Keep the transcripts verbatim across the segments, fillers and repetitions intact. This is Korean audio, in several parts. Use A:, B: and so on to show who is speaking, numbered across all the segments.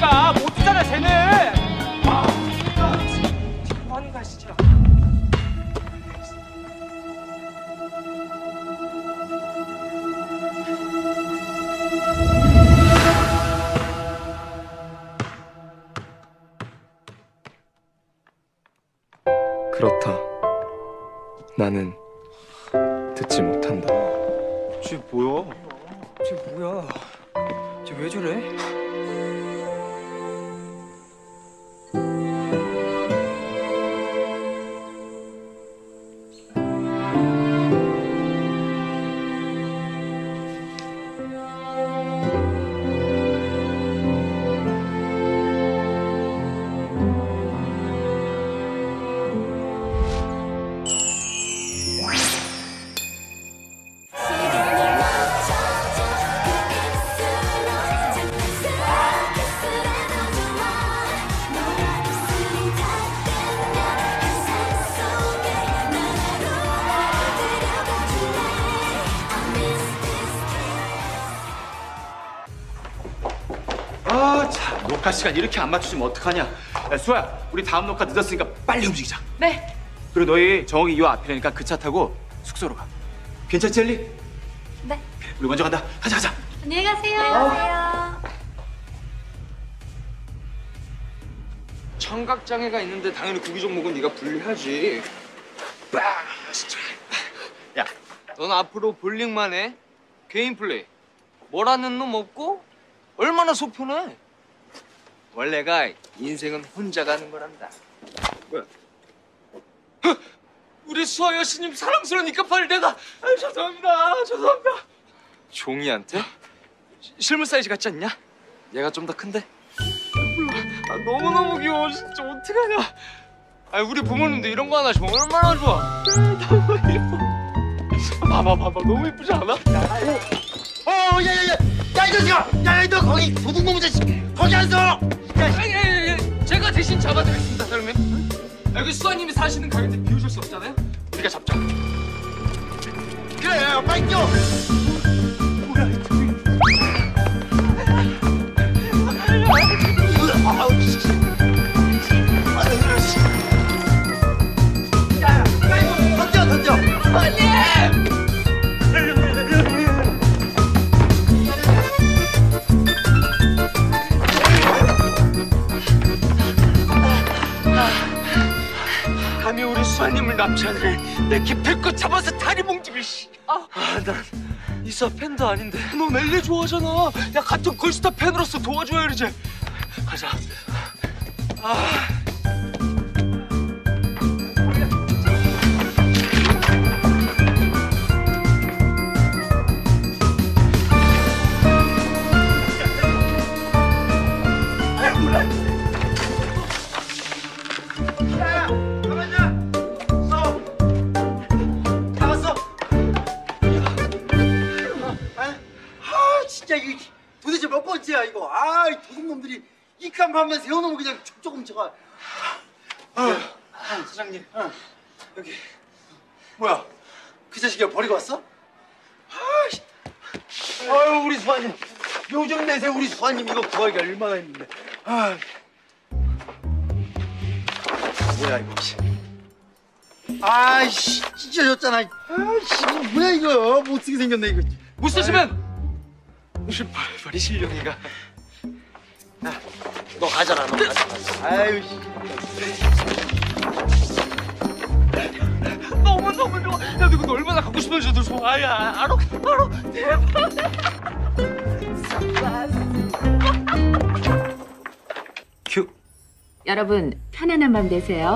A: 있다니까. 못 쓰잖아 쟤는. 아 진짜 뭐 하는 거야 진짜.
B: 그렇다. 나는 듣지 못한다.
A: 쟤 뭐야? 쟤 뭐야? 쟤 왜 저래?
C: 아, 참, 녹화 시간 이렇게 안 맞추시면 어떡하냐. 야, 수아야, 우리 다음 녹화 늦었으니까 빨리 움직이자.
D: 네.
C: 그리고 너희 정이 요 앞이라니까 그 차 타고 숙소로 가. 괜찮지, 엘리?
D: 네.
C: 우리 먼저 간다. 가자, 가자.
D: 안녕히 가세요. 안녕하세요.
A: 청각장애가 있는데 당연히 구기 종목은 네가 분리하지.
C: 빠, 진짜. 야,
A: 넌 앞으로 볼링만 해. 개인 플레이. 뭐라는 놈 없고 얼마나 속편해. 원래가 인생은 혼자 가는 거란다. 뭐야? 헉! 우리 수아 여신님 사랑스러우니까 빨리 내가. 아, 죄송합니다. 죄송합니다. 종이한테? 시- 실물 사이즈 같지 않냐? 얘가 좀 더 큰데? 몰라. 아, 너무너무 귀여워. 진짜 어떡하냐. 아, 우리 부모님도 이런 거 하나 주면 얼마나 좋아. 아, 너무 예뻐. 봐봐 봐봐 너무 예쁘지 않아?
E: 어, 야야야, 야 이 자식아, 야 너 거기 도둑놈 자식, 거기 안 서.
A: 예예예, 제가 대신 잡아드리겠습니다, 사장님. 여기 수아님이 사시는 가게인데 비우실 수 없잖아요. 우리가 잡자.
E: 그래, 빨리 뛰어. 뭐야? 아우, 씨. 아유, 씨. 야, 빨리 던져, 던져.
A: 감히 우리 수아님을 납치하느라 내 기필껏 잡아서 다리 몽직을 씨. 아, 난 이사 팬도 아닌데 넌 엘리 좋아하잖아. 야, 같은 걸스타 팬으로서 도와줘야지. 가자. 아.
E: 진짜 이거 도대체 몇 번째야 이거? 아, 이 도둑놈들이 이칸 반만 세워놓으면 그냥 촉촉 훔쳐가. 아, 아, 사장님, 어, 여기 뭐야? 그 자식이 버리고 왔어? 아, 아유 우리 수아님, 요즘 내세 우리 수아님 이거 구하기가 얼마나 힘든데. 아, 뭐야 이거? 아이씨, 찢어졌잖아. 아이씨, 뭐야 이거? 못 쓰게 생겼네 이거.
A: 못 쓰시면 우리 발발이 실력이가.
E: 야, 너 가져라, 너 가져라. 아유, 씨.
A: 너무 너무 좋아. 야, 너 이거 얼마나 갖고 싶어서 너 좋아야. 알아, 알아. 대박.
C: 큐.
F: 여러분 편안한 밤 되세요.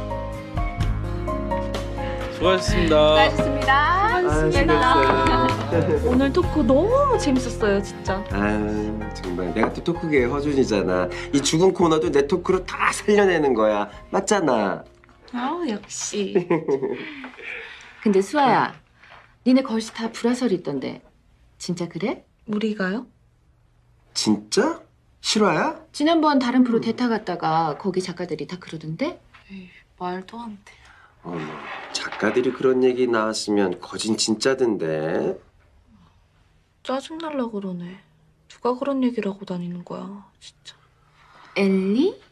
B: 수고하셨습니다.
F: 수고하셨습니다.
B: 수고했어요.
D: 오늘 토크 너무 재밌었어요, 진짜.
G: 아유 정말 내가 또 토크계의 허준이잖아. 이 죽은 코너도 내 토크로 다 살려내는 거야. 맞잖아.
D: 아, 역시.
F: 근데 수아야, 니네 걸스타 불화설이 있던데 진짜 그래?
D: 우리가요?
G: 진짜? 실화야?
F: 지난번 다른 프로 대타 갔다가 거기 작가들이 다 그러던데?
D: 에이, 말도 안 돼.
G: 어머, 작가들이 그런 얘기 나왔으면 거진 진짜던데.
D: 짜증날라 그러네. 누가 그런 얘기를 하고 다니는 거야, 진짜.
F: 엘리?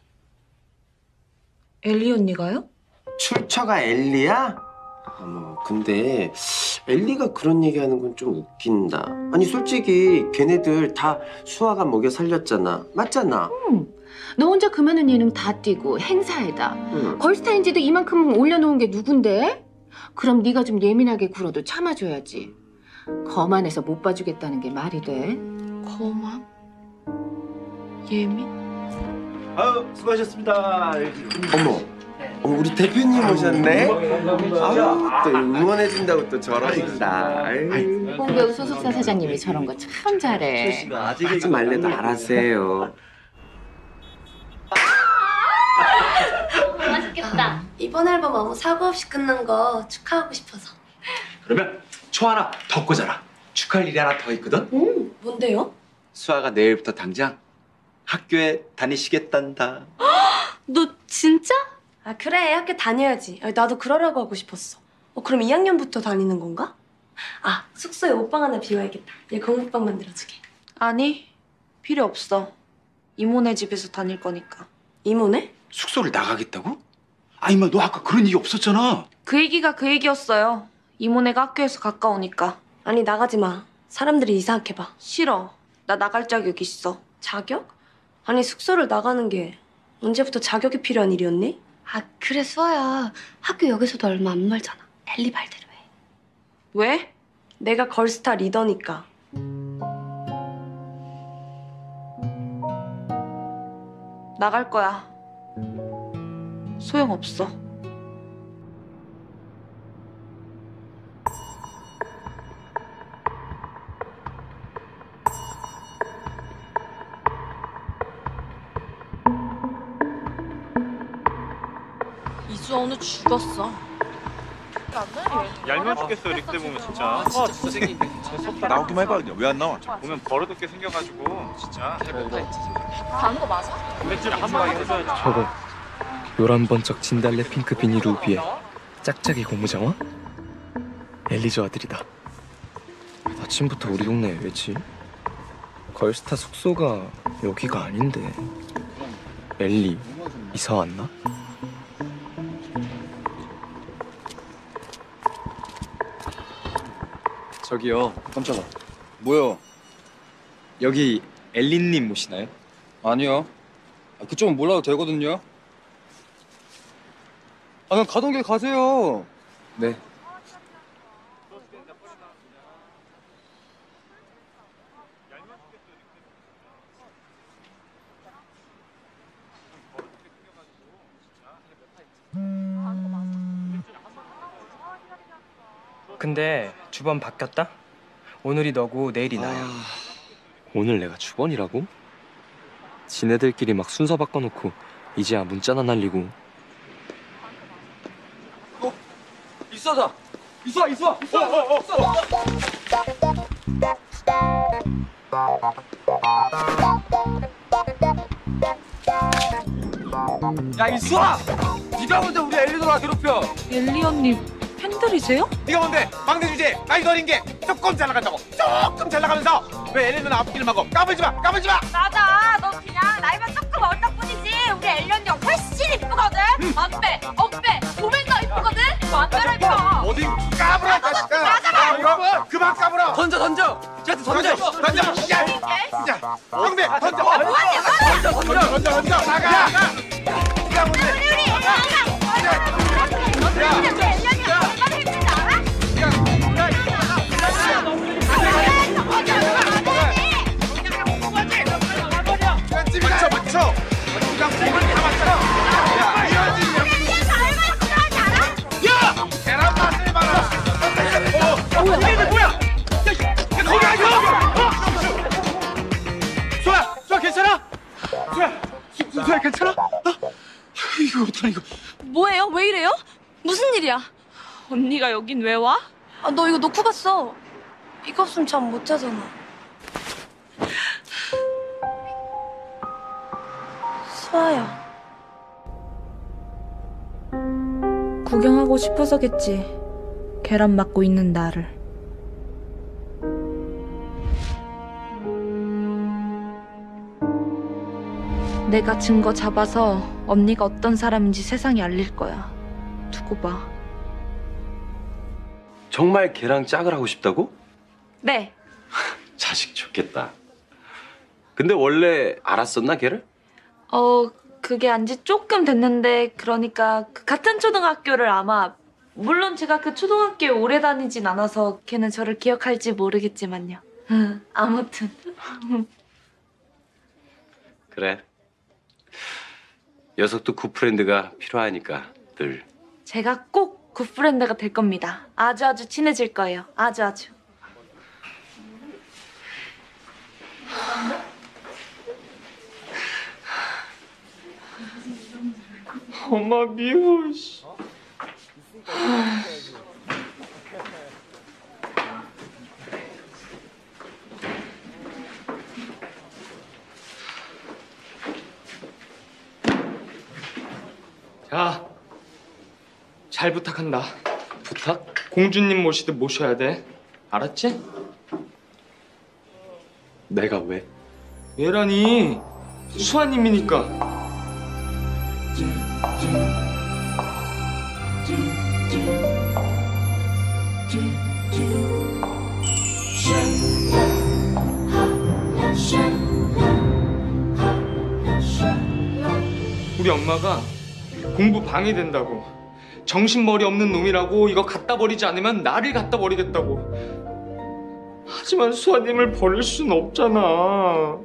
D: 엘리 언니가요?
G: 출처가 엘리야? 어머, 근데 엘리가 그런 얘기하는 건 좀 웃긴다. 아니 솔직히 걔네들 다 수아가 먹여 살렸잖아. 맞잖아.
F: 너 혼자 그 많은 예능 다 띄고 행사에다
G: 응.
F: 걸스타인지도 이만큼 올려놓은 게 누군데? 그럼 네가 좀 예민하게 굴어도 참아줘야지. 거만해서 못 봐주겠다는 게 말이 돼?
D: 거만? 예민?
C: 아유 수고하셨습니다.
G: 어머, 어머, 우리 대표님 오셨네. 아유, 또 응원해준다고 또 저러신다. 아유.
F: 홍배우 소속사 사장님이 저런 거 참 잘해.
G: 하지 말래도 알아서해요.
H: 맛있겠다. 이번 앨범 아무 사고 없이 끝난 거 축하하고 싶어서.
C: 그러면 초 하나 더 꽂아라. 축하할 일이 하나 더 있거든.
H: 음, 뭔데요?
C: 수아가 내일부터 당장 학교에 다니시겠단다.
H: 너 진짜? 아 그래 학교 다녀야지. 아, 나도 그러라고 하고 싶었어. 어, 그럼 이 학년부터 다니는 건가? 아 숙소에 옷방 하나 비워야겠다. 얘 공부방 만들어주게.
D: 아니, 필요 없어. 이모네 집에서 다닐 거니까.
H: 이모네?
C: 숙소를 나가겠다고? 아니 마 너 아까 그런 얘기 없었잖아.
D: 그 얘기가 그 얘기였어요. 이모네가 학교에서 가까우니까.
H: 아니 나가지 마. 사람들이 이상하게 봐.
D: 싫어. 나 나갈 자격 있어.
H: 자격? 아니 숙소를 나가는 게 언제부터 자격이 필요한 일이었니?
I: 아 그래 수아야 학교 여기서도 얼마 안 멀잖아. 엘리 말대로 해.
D: 왜?
H: 내가 걸스타 리더니까.
D: 나갈 거야. 소용없어. 이수아 오늘 죽었어.
J: 얄미워 죽겠어 릭 때 보면 진짜. 아 진짜 못생긴데.
K: 나오기만 해봐 그냥. 왜 안 나와?
J: 보면 버릇없게 생겨가지고 진짜.
D: 가는 거 맞아?
J: 맥주 한 방에 해줘야지.
B: 저거 요란 번쩍 진달래 핑크 비닐 우비에 짝짝이 고무장화? 엘리저 아들이다. 아침부터 우리 동네에 왜지? 걸스타 숙소가 여기가 아닌데. 엘리 이사 왔나?
A: 저기요,
L: 깜짝아. 뭐요?
A: 여기 엘리님 모시나요?
L: 아니요. 아, 그쪽은 몰라도 되거든요. 아, 그냥 가던 길 가세요.
A: 네.
M: 근데 주번 바뀌었다? 오늘이 너고 내일이 나야.
B: 오늘 내가 주번이라고? 지네들끼리 막 순서 바꿔놓고 이제야 문자나 날리고.
A: 어? 이수아다! 이수아, 이수아! 이수아! 어, 어, 어. 야, 이수아! 네가 뭔데 우리 엘리 누나 괴롭혀?
D: 엘리 언니 팬들이세요?
J: 네가 뭔데 막내 주제 나이 어린 게 조금 잘 나간다고 조금 잘 나가면서 왜 엘리 누나 앞길을 막어? 까불지 마, 까불지 마.
N: 맞아. 너 그냥 나이만 조금 어렸다 뿐이지. 우리 엘리 언니가 훨씬 이쁘거든. 어빼, 어빼, 도맨도 이쁘거든. 완전히 이뻐.
J: 어디 까불어 자식아.
N: 맞아,
J: 맞아. 그만 까불어.
A: 던져, 던져! 쟤한테 던져!
J: 던져. 야, 야, 형배 던져.
N: 뭐하냐, 뭐하냐.
J: 던져, 던져, 던져, 던져. 나가. 야, 네가 뭔데?
N: 우리 우리 엘리 언니. 너 우리 엘리 언니가 얼마나 힘든지 알아?
J: 맞춰, 맞춰. 그냥 집을 다 맞춰. 야, 이런 짓
N: 얼마나 필요한지 알아?
J: 야! 계란 맛을 봐라! 어! 뭐야? 이게 뭐야? 야, 야, 거기 아니야! 어! 수아! 수아 괜찮아? 수아! 수, 수아 괜찮아? 어? 이거 어떡하냐 이거.
D: 뭐예요? 왜 이래요? 무슨 일이야? 언니가 여긴 왜 와? 아, 너 이거 놓고 갔어.
H: 이거 없으면 잠 못 자잖아. 수아야.
O: 구경하고 싶어서겠지. 계란 맞고 있는 나를. 내가 증거 잡아서 언니가 어떤 사람인지 세상에 알릴 거야. 두고 봐.
G: 정말 걔랑 짝을 하고 싶다고?
O: 네.
G: 자식 좋겠다. 근데 원래 알았었나 걔를?
O: 어, 그게 안지 조금 됐는데 그러니까 그 같은 초등학교를 아마 물론 제가 그 초등학교에 오래 다니진 않아서 걔는 저를 기억할지 모르겠지만요. 아무튼.
G: 그래. 녀석도 굿프렌드가 필요하니까 늘.
O: 제가 꼭 굿프렌드가 될 겁니다. 아주 아주 친해질 거예요. 아주 아주.
A: 엄마 미워. 씨. 자, 잘 부탁한다.
G: 부탁?
A: 공주님 모시듯 모셔야 돼. 알았지?
G: 내가 왜?
A: 얘라니 수아님이니까. 우리 엄마가 공부 방해된다고, 정신머리 없는 놈이라고, 이거 갖다 버리지 않으면 나를 갖다 버리겠다고. 하지만 수아님을 버릴 순 없잖아.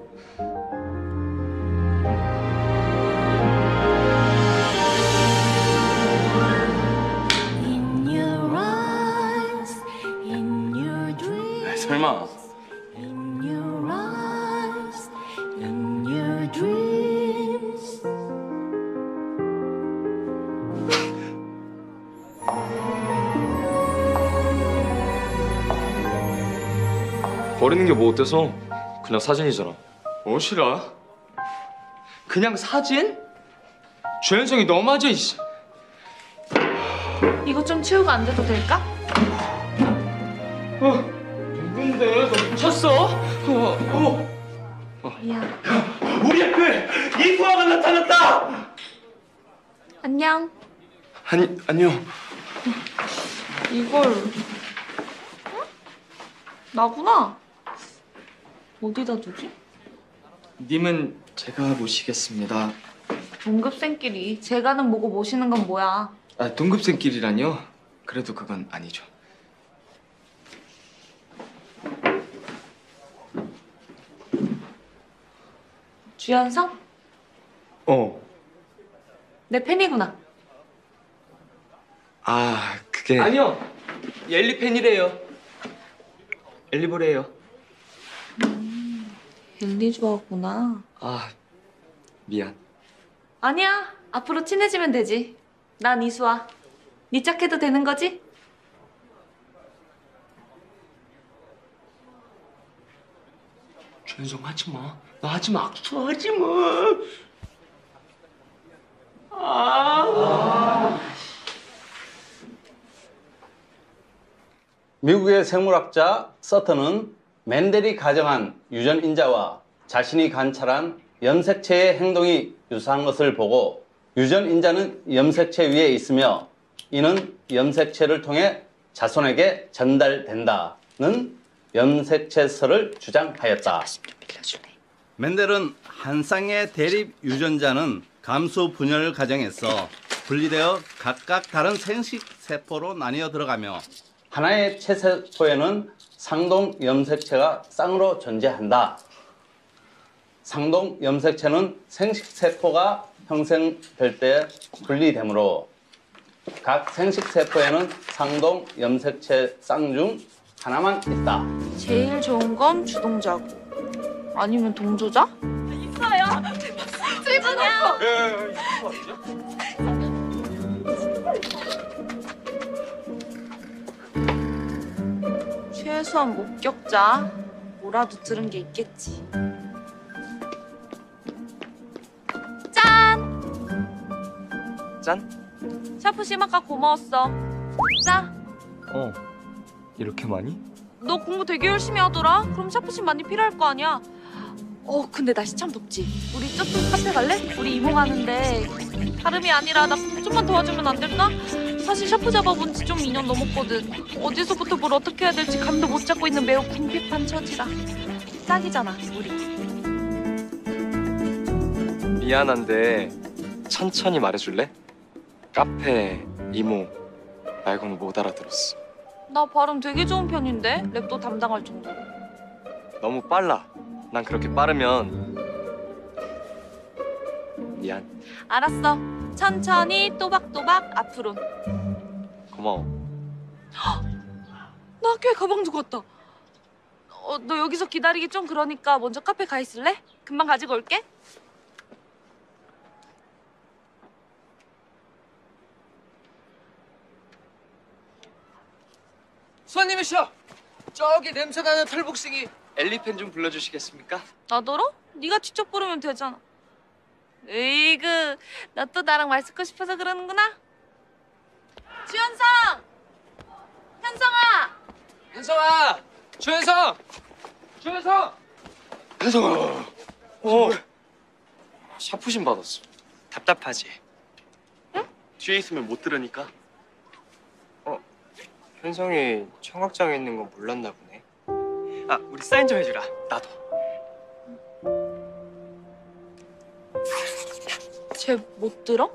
G: 설마.
A: 버리는 게 뭐 어때서? 그냥 사진이잖아. 뭐시라? 그냥 사진? 주연성이 너무하죠, 이씨.
O: 이거 좀 치우고 안 돼도 될까?
A: 어, 누군데? 너 미쳤어? 어, 어.
O: 미안.
G: 우리 학교에 이수아가 나타났다!
O: 안녕.
G: 아니, 아니요.
O: 이걸... 응? 나구나. 어디다 두지?
A: 님은 제가 모시겠습니다.
O: 동급생끼리 제가는 뭐고 모시는 건 뭐야?
A: 아, 동급생끼리라뇨? 그래도 그건 아니죠.
O: 주연성?
A: 어.
O: 내 팬이구나.
A: 아, 그게... 아니요. 엘리 팬이래요. 엘리보래요.
O: 음, 엘리 좋아하구나.
A: 아, 미안.
O: 아니야. 앞으로 친해지면 되지. 난 이수아. 네 짝해도 되는 거지?
A: 주연성 하지 마. 나 하지 마. 악수 하지 마. 아.
P: 미국의 생물학자 서턴은 맨델이 가정한 유전 인자와 자신이 관찰한 염색체의 행동이 유사한 것을 보고 유전 인자는 염색체 위에 있으며 이는 염색체를 통해 자손에게 전달된다는 염색체설을 주장하였다.
Q: 맨델은 한 쌍의 대립 유전자는 감수 분열 과정에서 분리되어 각각 다른 생식세포로 나뉘어 들어가며
P: 하나의 체세포에는 상동 염색체가 쌍으로 존재한다. 상동 염색체는 생식세포가 형성될 때 분리되므로 각 생식세포에는 상동 염색체 쌍 중 하나만 있다.
O: 제일 좋은 건 주동자고 아니면 동조자?
N: 있어요. 제발요.
O: 최소한 목격자 뭐라도 들은 게 있겠지. 짠!
B: 짠?
O: 샤프 심학과 고마웠어. 자,
B: 어. 이렇게 많이?
O: 너 공부 되게 열심히 하더라. 그럼 샤프심 많이 필요할 거 아니야. 어 근데 날씨 참 덥지. 우리 저쪽 카페 갈래? 우리 이모 가는데 다름이 아니라 나 좀만 도와주면 안 될까? 사실 샤프 잡아본 지 좀 이 년 넘었거든. 어디서부터 뭘 어떻게 해야 될지 감도 못 잡고 있는 매우 궁핍한 처지라. 딱이잖아 우리.
B: 미안한데 천천히 말해줄래? 카페, 이모 말고는 못 알아들었어.
O: 나 발음 되게 좋은 편인데 랩도 담당할 정도로.
B: 너무 빨라. 난 그렇게 빠르면 미안.
O: 알았어. 천천히 또박또박 앞으로.
B: 고마워.
O: 나 학교에 가방 두고 왔다. 어, 너 여기서 기다리기 좀 그러니까 먼저 카페 가 있을래? 금방 가지고 올게.
A: 손님이시여, 저기 냄새나는 털복숭이 엘리펜 좀 불러주시겠습니까?
O: 나더러? 네가 직접 부르면 되잖아. 으이그, 너 또 나랑 말 섞고 싶어서 그러는구나? 주현성! 현성아!
A: 현성아! 주현성! 주현성!
B: 현성아! 어. 샤프신 받았어. 답답하지? 응? 뒤에 있으면 못 들으니까. 어, 현성이 청각장애 있는 거 몰랐나 보네. 아, 우리 사인 좀 해주라. 나도.
O: 쟤 못 들어?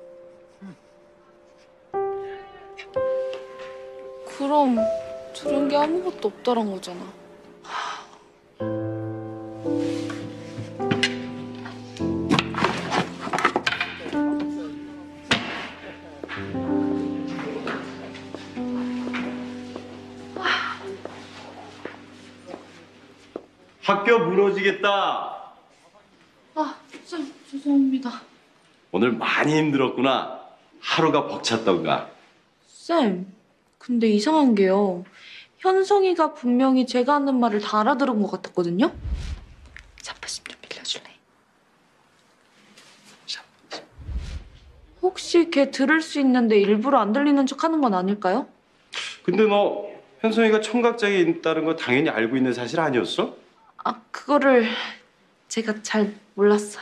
O: 그럼 들은 게 아무것도 없다란 거잖아.
C: 학교 무너지겠다.
O: 아, 쌤 죄송합니다.
C: 오늘 많이 힘들었구나. 하루가 벅찼던가.
O: 쌤, 근데 이상한 게요. 현성이가 분명히 제가 하는 말을 다 알아들은 것 같았거든요? 샤프심 좀 빌려줄래? 혹시 걔 들을 수 있는데 일부러 안 들리는 척 하는 건 아닐까요?
C: 근데 너 현성이가 청각장애 있다는 거 당연히 알고 있는 사실 아니었어?
O: 아, 그거를 제가 잘 몰랐어요.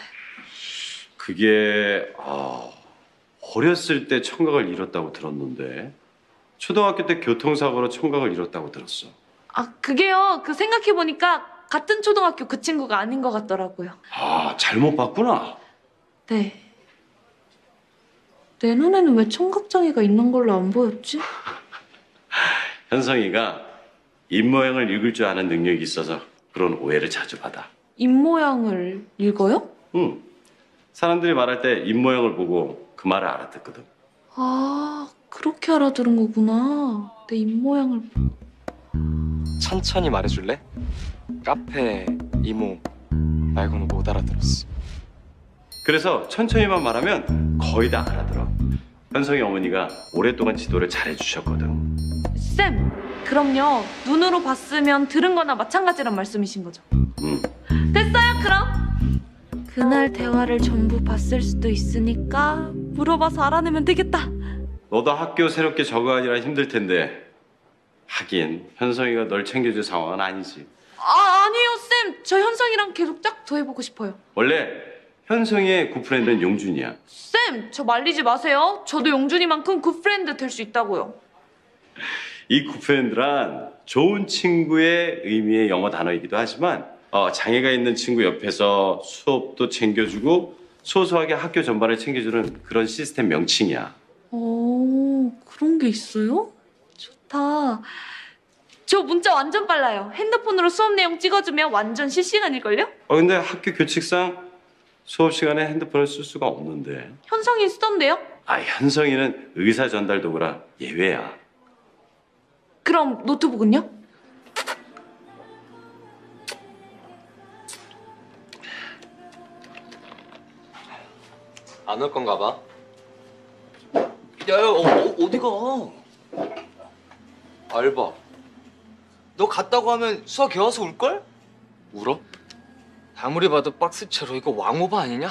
C: 그게 아, 어렸을 때 청각을 잃었다고 들었는데 초등학교 때 교통사고로 청각을 잃었다고 들었어.
O: 아, 그게요. 그 생각해보니까 같은 초등학교 그 친구가 아닌 것 같더라고요.
C: 아, 잘못 봤구나.
O: 네. 내 눈에는 왜 청각장애가 있는 걸로 안 보였지?
C: 현성이가 입모양을 읽을 줄 아는 능력이 있어서 그런 오해를 자주 받아.
O: 입모양을 읽어요?
C: 응. 사람들이 말할 때 입모양을 보고 그 말을 알아듣거든.
O: 아, 그렇게 알아들은 거구나. 내 입모양을.
B: 천천히 말해줄래? 카페, 이모 말고는 못 알아들었어.
C: 그래서 천천히만 말하면 거의 다 알아들어. 현성이 어머니가 오랫동안 지도를 잘해주셨거든.
O: 쌤, 그럼요. 눈으로 봤으면 들은 거나 마찬가지란 말씀이신 거죠?
C: 응.
O: 됐어요, 그럼. 그날 대화를 전부 봤을 수도 있으니까 물어봐서 알아내면 되겠다.
C: 너도 학교 새롭게 적응하느라 힘들 텐데 하긴 현성이가 널 챙겨줄 상황은 아니지.
O: 아, 아니에요, 쌤. 저 현성이랑 계속 짝 더 해보고 싶어요.
C: 원래 현성이의 굿프렌드는 용준이야.
O: 쌤, 저 말리지 마세요. 저도 용준이만큼 굿프렌드 될 수 있다고요.
C: 이 굿프렌드란 좋은 친구의 의미의 영어 단어이기도 하지만 어, 장애가 있는 친구 옆에서 수업도 챙겨주고 소소하게 학교 전반을 챙겨주는 그런 시스템 명칭이야.
O: 오, 그런 게 있어요? 좋다. 저 문자 완전 빨라요. 핸드폰으로 수업 내용 찍어주면 완전 실시간일걸요?
C: 어, 근데 학교 규칙상 수업 시간에 핸드폰을 쓸 수가 없는데.
O: 현성이 쓰던데요?
C: 아, 현성이는 의사 전달 도구라 예외야.
O: 그럼 노트북은요?
B: 안 올 건가 봐.
A: 야, 야, 어, 어, 어디 가?
B: 알바.
A: 너 갔다고 하면 수아 걔 와서 울걸?
B: 울어?
A: 아무리 봐도 박스채로 이거 왕오바 아니냐?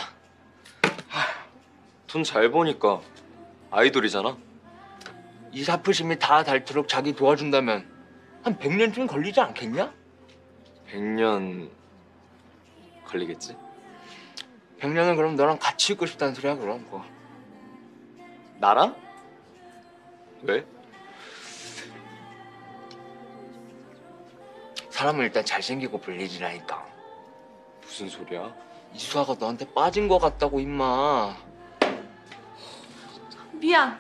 B: 돈 잘 버니까 아이돌이잖아.
A: 이 사프심이 다 닳도록 자기 도와준다면 한 백 년쯤 걸리지 않겠냐?
B: 백 년
A: 걸리겠지? 백 년은 그럼 너랑 같이 있고 싶다는 소리야 그럼 뭐. 나랑? 왜? 사람은 일단 잘생기고 볼 일이라니까. 무슨 소리야? 이수아가 너한테 빠진 거 같다고 임마.
O: 미안.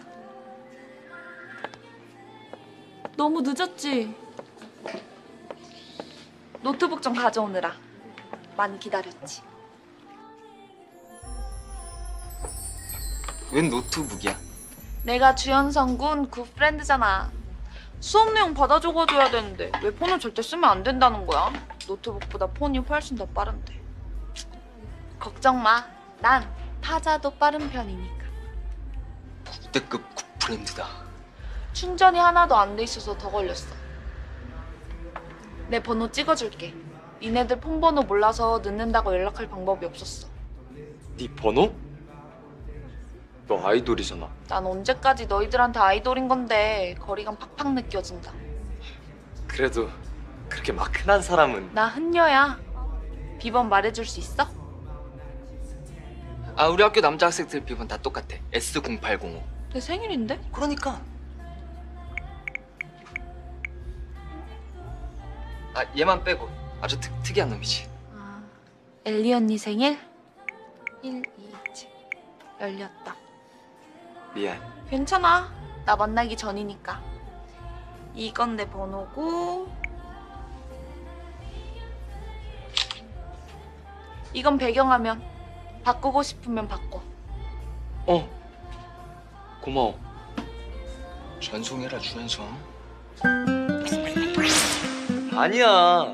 O: 너무 늦었지? 노트북 좀 가져오느라 많이 기다렸지.
A: 웬 노트북이야?
O: 내가 주현성 군 굿프렌드잖아. 수업 내용 받아 적어줘야 되는데 왜 폰을 절대 쓰면 안 된다는 거야? 노트북보다 폰이 훨씬 더 빠른데. 걱정 마. 난 타자도 빠른 편이니까.
A: 국대급 굿프렌드다.
O: 충전이 하나도 안 돼 있어서 더 걸렸어. 내 번호 찍어줄게. 니네들 폰 번호 몰라서 늦는다고 연락할 방법이 없었어.
A: 네 번호? 너 아이돌이잖아.
O: 난 언제까지 너희들한테 아이돌인 건데 거리감 팍팍 느껴진다.
A: 그래도 그렇게 막 흔한 사람은.
O: 나 흔녀야. 비번 말해줄 수 있어?
A: 아 우리 학교 남자 학생들 비번 다 똑같아. 에스 공팔공오.
O: 내 생일인데?
A: 그러니까. 아 얘만 빼고 아주 특, 특이한 놈이지.
O: 아, 엘리 언니 생일? 일, 이, 칠. 열렸다.
A: 미안.
O: 괜찮아. 나 만나기 전이니까. 이건 내 번호고 이건 배경화면. 바꾸고 싶으면 바꿔.
A: 어. 고마워. 전송해라 주현성. 아니야.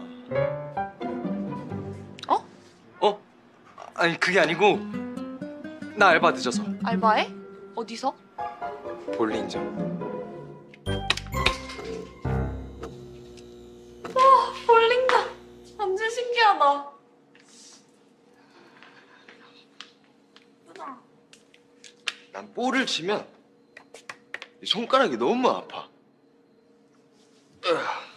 O: 어?
A: 어? 아니 그게 아니고 나 알바 늦어서.
O: 알바해? 어디서?
A: 볼링장.
O: 와, 볼링장. 완전 신기하다.
A: 난 볼을 치면 이 손가락이 너무 아파. 으아.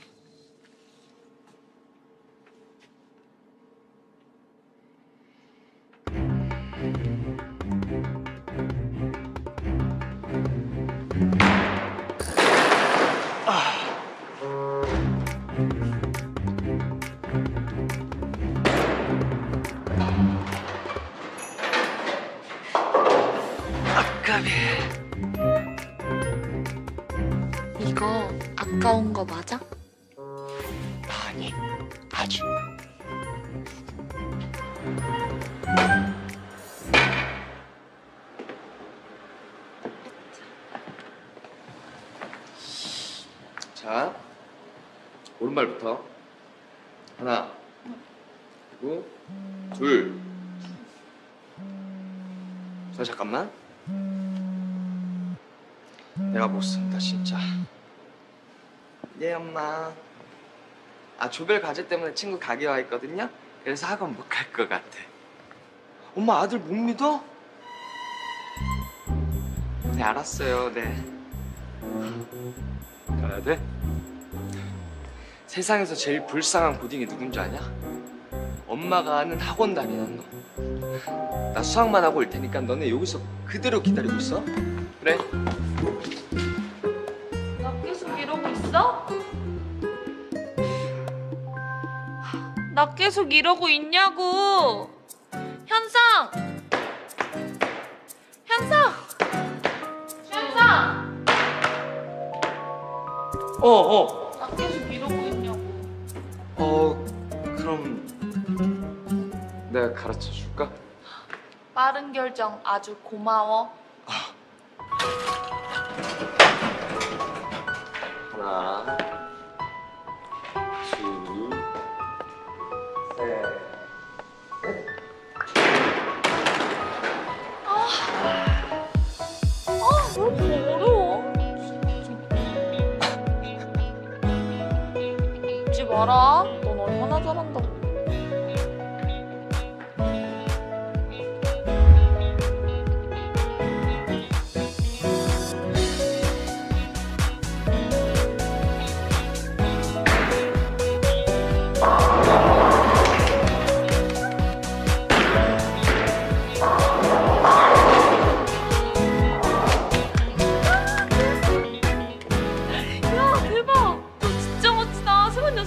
O: 이거 아까운 거 맞아?
A: 아니, 아주. 자, 오른발부터 하나, 그리고 둘. 자, 잠깐만. 내가 못 쓴다 진짜. 예 엄마. 아 조별 과제 때문에 친구 가게 와 있거든요. 그래서 학원 못 갈 것 같아. 엄마 아들 못 믿어? 네 알았어요. 네. 가야 돼? 세상에서 제일 불쌍한 고딩이 누군지 아냐? 엄마가 아는 학원 다니는 놈. 나 수학만 하고 올 테니까 너네 여기서 그대로 기다리고 있어. 그래?
O: 나 계속 이러고 있어? 나 계속 이러고 있냐고. 현상! 현상! 현상!
A: 어, 어.
O: 나 계속 이러고 있냐고.
A: 어, 그럼 내가 가르쳐 줄까?
O: 빠른 결정 아주 고마워.
A: 하나, 둘, 셋, 넷.
O: 아, 아, 왜 이렇게 어려워? 웃지 마라. 넌 얼마나 잘한다고.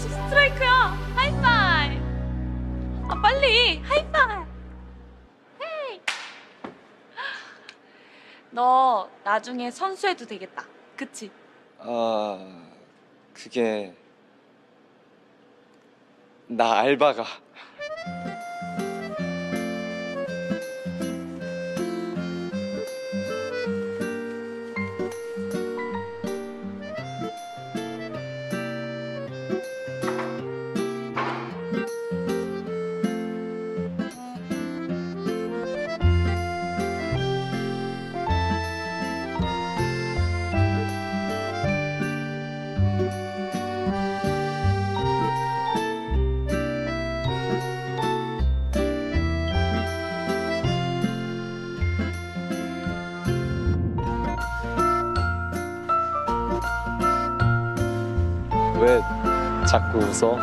O: 역시 스트라이크야. 하이파이브. 아 빨리 하이파이브. 헤이. 너 나중에 선수해도 되겠다. 그치?
B: 아, 그게 나 알바가. 왜 자꾸 웃어?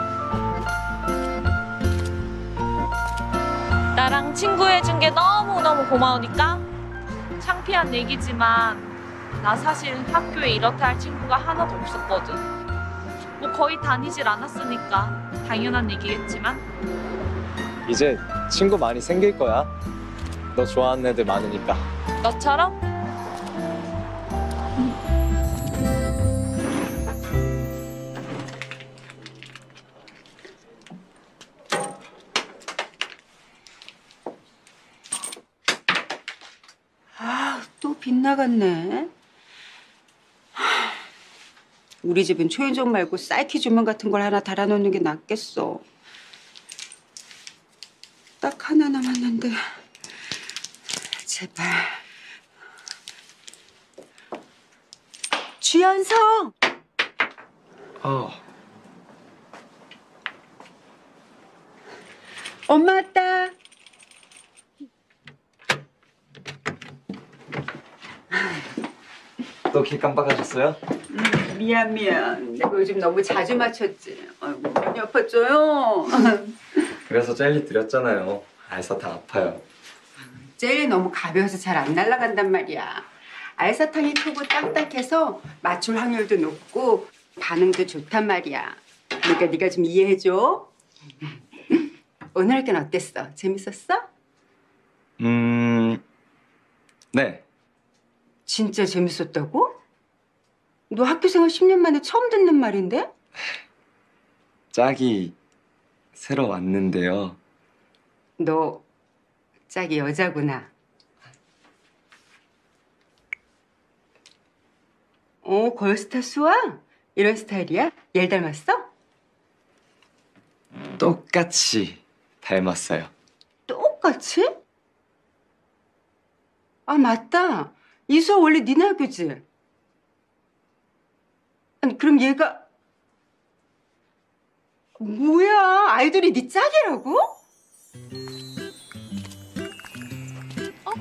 O: 나랑 친구해준 게 너무너무 고마우니까. 창피한 얘기지만 나 사실 학교에 이렇다 할 친구가 하나도 없었거든. 뭐 거의 다니질 않았으니까 당연한 얘기겠지만.
B: 이제 친구 많이 생길 거야. 너 좋아하는 애들 많으니까.
O: 너처럼?
R: 아, 또 빗나갔네. 하, 우리 집은 초인종 말고 사이키 조명 같은 걸 하나 달아놓는 게 낫겠어. 딱 하나 남았는데. 제발. 주연성!
B: 어.
R: 엄마 왔다.
B: 또 길 깜빡하셨어요?
R: 음, 미안 미안. 내가 요즘 너무 자주 맞췄지. 아이고 많이 아팠죠요.
B: 그래서 젤리 드렸잖아요. 알사탕 아파요.
R: 젤리 너무 가벼워서 잘 안 날아간단 말이야. 알사탕이 크고 딱딱해서 맞출 확률도 높고 반응도 좋단 말이야. 그러니까 네가 좀 이해해줘. 오늘 학교는 어땠어? 재밌었어?
B: 음... 네.
R: 진짜 재밌었다고? 너 학교 생활 십 년 만에 처음 듣는 말인데?
B: 짝이 새로 왔는데요.
R: 너 짝이 여자구나. 어, 걸스타 수아? 이런 스타일이야? 얘 닮았어?
B: 똑같이 닮았어요.
R: 똑같이? 아, 맞다. 이수아 원래 니네 학교지? 아니, 그럼 얘가... 뭐야, 아이돌이 네 짝이라고?
O: 어?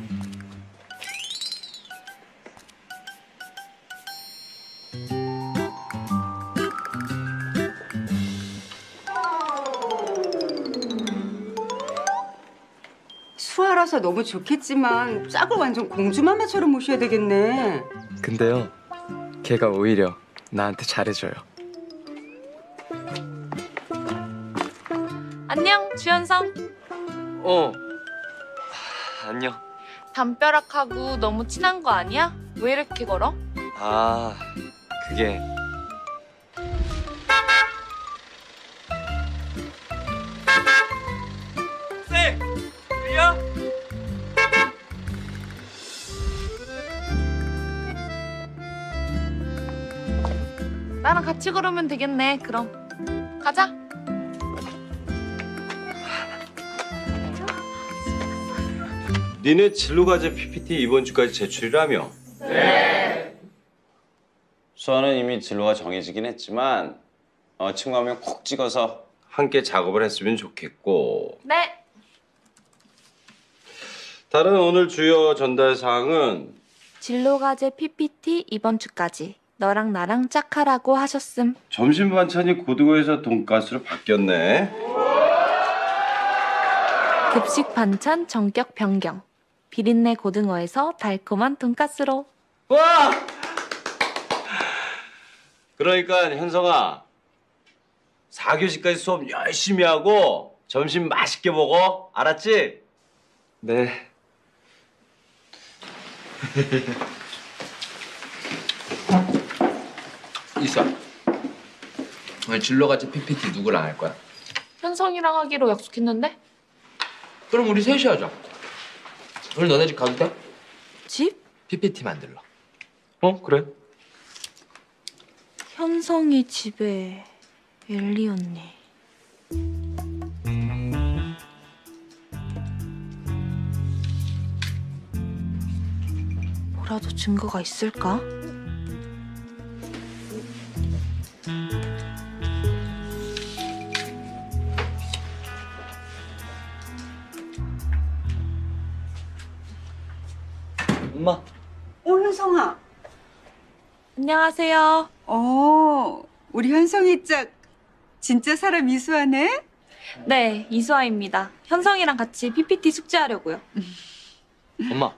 R: 수아라서 너무 좋겠지만 짝을 완전 공주마마처럼 모셔야 되겠네.
B: 근데요, 걔가 오히려 나한테 잘해줘요.
O: 안녕, 주현성.
B: 어, 안녕.
O: 담벼락하고 너무 친한 거 아니야? 왜 이렇게 걸어?
B: 아, 그게...
A: 쌤! 들려?
O: 나랑 같이 걸으면 되겠네, 그럼. 가자.
C: 니네 진로과제 피피티 이번 주까지 제출이라며?
S: 네.
C: 수아는 이미 진로가 정해지긴 했지만 어, 친구 한 명 콕 찍어서 함께 작업을 했으면 좋겠고.
O: 네.
C: 다른 오늘 주요 전달 사항은
O: 진로과제 피피티 이번 주까지 너랑 나랑 짝하라고 하셨음.
C: 점심 반찬이 고등어에서 돈가스로 바뀌었네.
O: 급식 반찬 전격 변경. 비린내 고등어에서 달콤한 돈가스로.
C: 와! 그러니까 현성아, 사 교시까지 수업 열심히 하고 점심 맛있게 먹어. 알았지?
B: 네.
A: 이수아, 오늘 진로같이 피피티 누구랑 할 거야?
O: 현성이랑 하기로 약속했는데?
A: 그럼 우리 셋이 하자. 오늘 너네 집 가도 돼?
O: 집?
A: 피피티 만들러.
B: 어, 그래.
O: 현성이 집에 엘리 언니. 뭐라도 증거가 있을까?
B: 엄마.
R: 어, 현성아.
O: 안녕하세요.
R: 어, 우리 현성이 짝 진짜 사람 이수하네?
O: 네, 이수아입니다. 현성이랑 같이 피피티 숙제하려고요.
B: 엄마.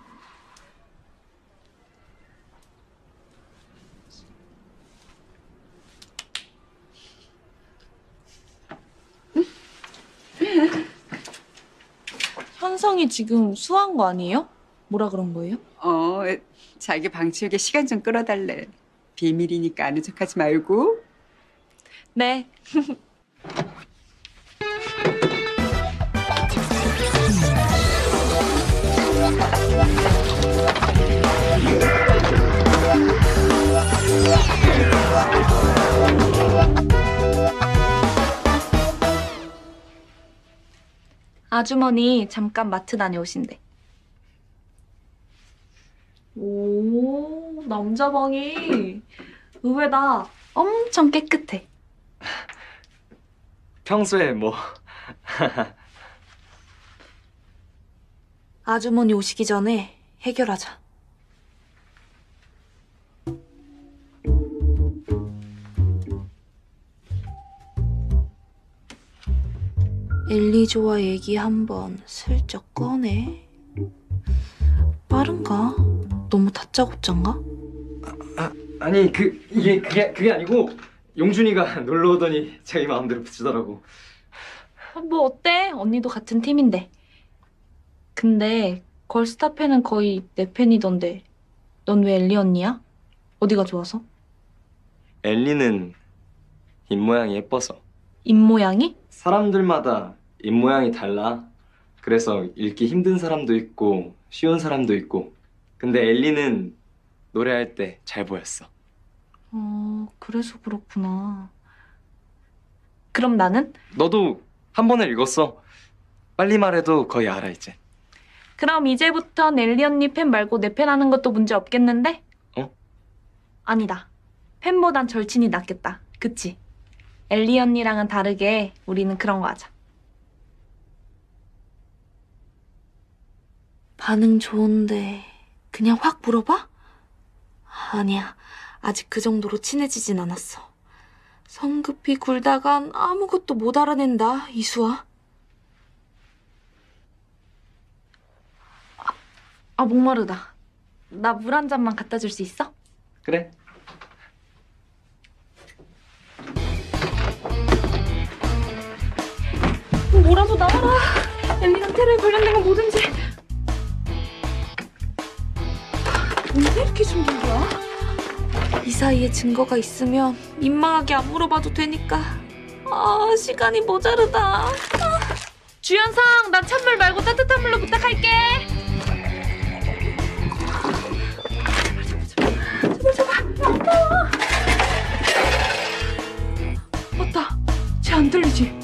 O: 현성이 지금 수화한 거 아니에요? 뭐라 그런 거예요?
R: 어, 자기 방 치우게 시간 좀 끌어달래. 비밀이니까 아는 척하지 말고.
O: 네. 아주머니 잠깐 마트 다녀오신대. 오, 남자 방이 의외다. 엄청 깨끗해.
B: 평소에 뭐.
O: 아주머니 오시기 전에 해결하자. 엘리조와 얘기 한번 슬쩍 꺼내. 빠른가? 너무 다짜고짠가?
B: 아, 아니 그 이게 그게 그게 아니고 용준이가 놀러 오더니 자기 마음대로 붙이더라고.
O: 뭐 어때? 언니도 같은 팀인데. 근데 걸스타팬은 거의 내 팬이던데 넌 왜 엘리 언니야? 어디가 좋아서?
B: 엘리는 입모양이 예뻐서.
O: 입모양이?
B: 사람들마다 입모양이 달라. 그래서 읽기 힘든 사람도 있고 쉬운 사람도 있고. 근데 엘리는 노래할 때 잘 보였어.
O: 어, 그래서 그렇구나. 그럼 나는?
B: 너도 한 번에 읽었어. 빨리 말해도 거의 알아 이제.
O: 그럼 이제부턴 엘리 언니 팬 말고 내 팬 하는 것도 문제 없겠는데?
B: 어?
O: 아니다. 팬보단 절친이 낫겠다. 그치? 엘리 언니랑은 다르게 우리는 그런 거 하자. 반응 좋은데 그냥 확 물어봐? 아니야. 아직 그 정도로 친해지진 않았어. 성급히 굴다간 아무것도 못 알아낸다, 이수아. 아, 아 목마르다. 나 물 한 잔만 갖다 줄 수 있어?
B: 그래.
O: 뭐라도 나와라. 엘리랑 테러에 관련된 건 뭐든지. 언제 이렇게 숨긴 거야? 이 사이에 증거가 있으면 민망하게 안 물어봐도 되니까. 아, 시간이 모자르다. 아. 주연상, 난 찬물 말고 따뜻한 물로 부탁할게. 제발, 제발, 제발. 아. 맞다. 쟤 안 들리지?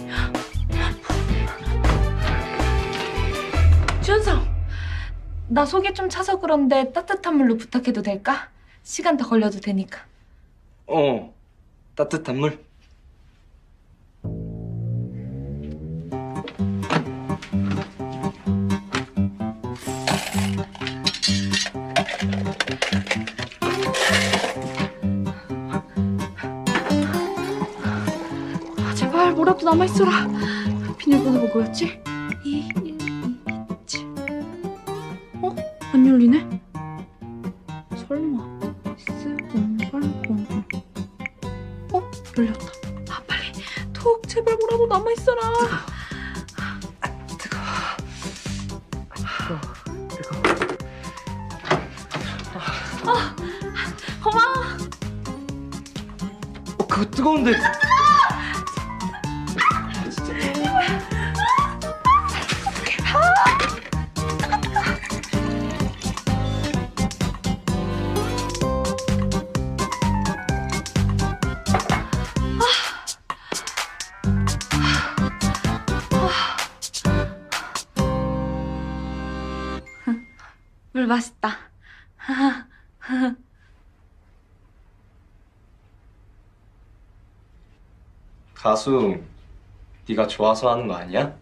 O: 주연상, 나 속이 좀 차서 그런데 따뜻한 물로 부탁해도 될까? 시간 더 걸려도 되니까.
B: 어, 따뜻한 물.
O: 아, 제발 뭐라도 남아있어라. 비밀번호가 뭐였지? 이, 일, 이, 칠. 어? 안 열리네? 설마 엑스 공팔공공. 어? 열렸다. 아, 빨리 톡 제발 뭐라도 남아있어라. 아, 고마워.
B: 어, 그거 뜨거운데.
O: 물 맛있다.
B: 가수 네가 좋아서 하는 거 아니야?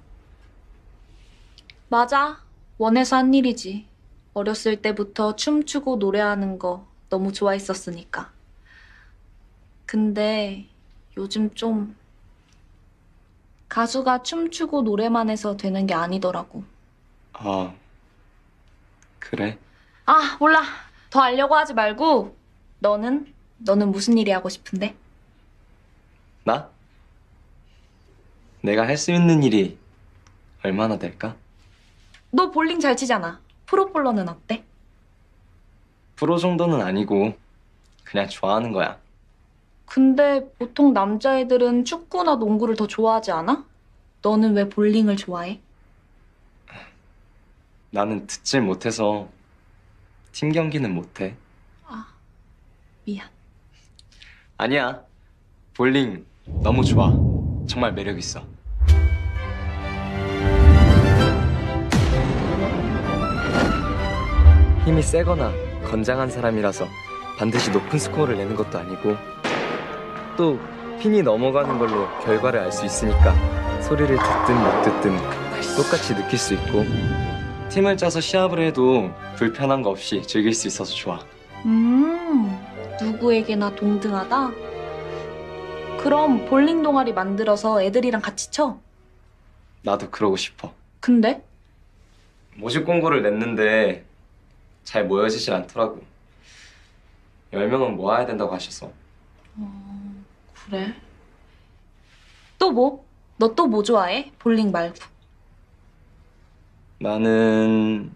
O: 맞아. 원해서 한 일이지. 어렸을 때부터 춤추고 노래하는 거 너무 좋아했었으니까. 근데 요즘 좀 가수가 춤추고 노래만 해서 되는 게 아니더라고.
B: 아, 그래?
O: 아, 몰라. 더 알려고 하지 말고 너는? 너는 무슨 일이 하고 싶은데?
B: 나? 내가 할 수 있는 일이 얼마나 될까?
O: 너 볼링 잘 치잖아. 프로볼러는 어때?
B: 프로 정도는 아니고 그냥 좋아하는 거야.
O: 근데 보통 남자애들은 축구나 농구를 더 좋아하지 않아? 너는 왜 볼링을 좋아해?
B: 나는 듣질 못해서 팀 경기는 못해.
O: 아, 미안.
B: 아니야. 볼링 너무 좋아. 정말 매력 있어. 힘이 세거나 건장한 사람이라서 반드시 높은 스코어를 내는 것도 아니고 또 핀이 넘어가는 걸로 결과를 알 수 있으니까 소리를 듣든 못 듣든 똑같이 느낄 수 있고 팀을 짜서 시합을 해도 불편한 거 없이 즐길 수 있어서 좋아.
O: 음, 누구에게나 동등하다? 그럼 볼링 동아리 만들어서 애들이랑 같이 쳐?
B: 나도 그러고 싶어.
O: 근데?
B: 모집 공고를 냈는데 잘 모여지질 않더라고. 열 명은 모아야 된다고 하셔서.
O: 어, 그래? 또 뭐? 너 또 뭐 좋아해? 볼링 말고.
B: 나는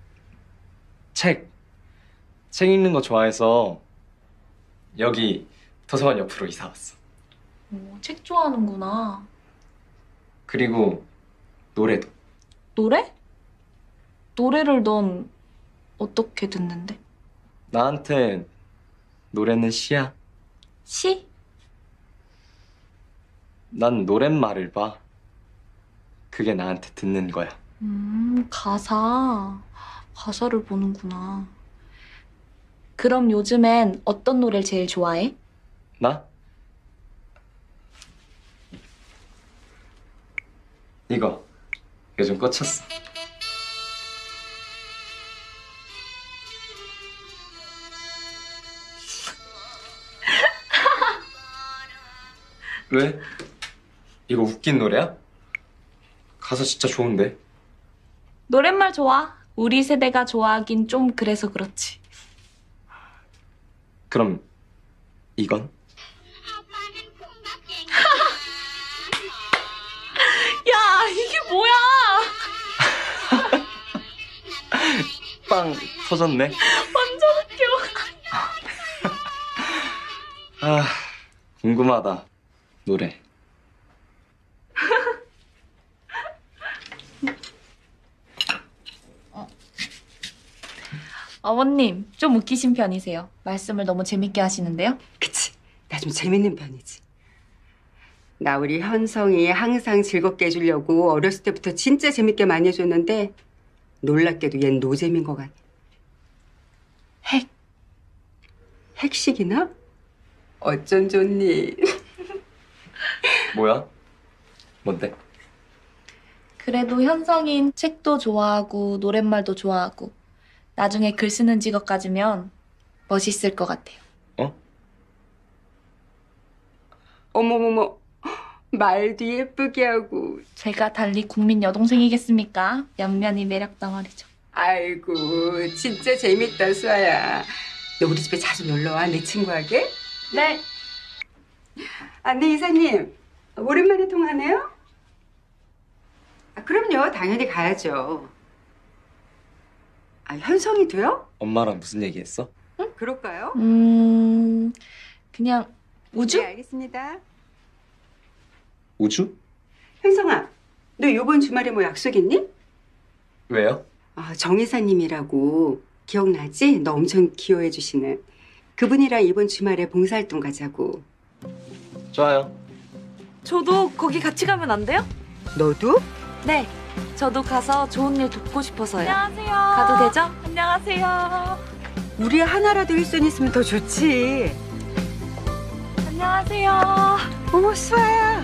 B: 책. 책 읽는 거 좋아해서 여기 도서관 옆으로 이사 왔어.
O: 어, 책 좋아하는구나.
B: 그리고 노래도.
O: 노래? 노래를 넌 어떻게 듣는데?
B: 나한테 노래는 시야.
O: 시?
B: 난 노랫말을 봐. 그게 나한테 듣는 거야.
O: 음, 가사. 가사를 보는구나. 그럼 요즘엔 어떤 노래를 제일 좋아해?
B: 나? 이거 요즘 꽂혔어. 왜? 이거 웃긴 노래야? 가사 진짜 좋은데.
O: 노랫말 좋아. 우리 세대가 좋아하긴 좀 그래서 그렇지.
B: 그럼 이건?
O: 야, 이게 뭐야?
B: 빵 터졌네.
O: 완전 웃겨.
B: 아, 궁금하다. 노래.
O: 어머님, 좀 웃기신 편이세요. 말씀을 너무 재밌게 하시는데요?
R: 그치. 나 좀 재밌는 편이지. 나 우리 현성이 항상 즐겁게 해주려고 어렸을 때부터 진짜 재밌게 많이 해줬는데 놀랍게도 얜 노잼인 것 같아. 핵. 핵식이나? 어쩐 좋니?
B: 뭐야? 뭔데?
O: 그래도 현성인 책도 좋아하고 노랫말도 좋아하고 나중에 글 쓰는 직업 가지면 멋있을 것 같아요.
B: 어?
R: 어머머머. 말도 예쁘게 하고.
O: 제가 달리 국민 여동생이겠습니까? 연면이 매력 덩어리죠.
R: 아이고 진짜 재밌다 수아야. 너 우리 집에 자주 놀러와 내 친구에게?
O: 네.
R: 아, 네 이사님. 오랜만에 통화하네요? 아, 그럼요. 당연히 가야죠. 아, 현성이도요?
B: 엄마랑 무슨 얘기했어?
R: 응? 그럴까요?
O: 음... 그냥 우주?
R: 네, 알겠습니다.
B: 우주?
R: 현성아, 너 이번 주말에 뭐 약속 있니?
B: 왜요?
R: 아, 정 이사님이라고 기억나지? 너 엄청 기여해 주시는 그분이랑 이번 주말에 봉사활동 가자고.
B: 좋아요.
O: 저도 거기 같이 가면 안 돼요?
R: 너도?
O: 네. 저도 가서 좋은 일 돕고 싶어서요.
D: 안녕하세요.
O: 가도 되죠?
D: 안녕하세요.
R: 우리 하나라도 일손 있으면 더 좋지.
D: 안녕하세요.
R: 어머, 수아야.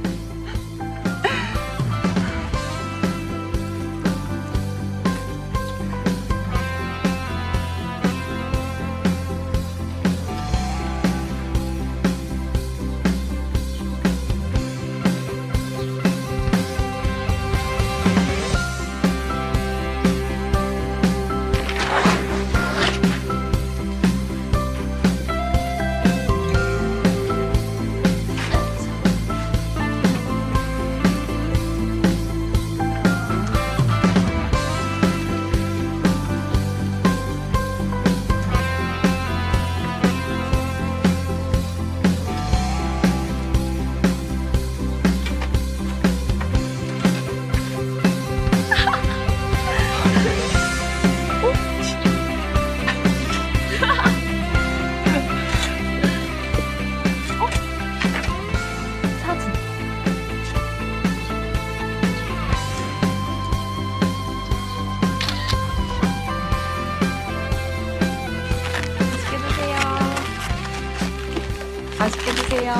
O: 맛있게 드세요.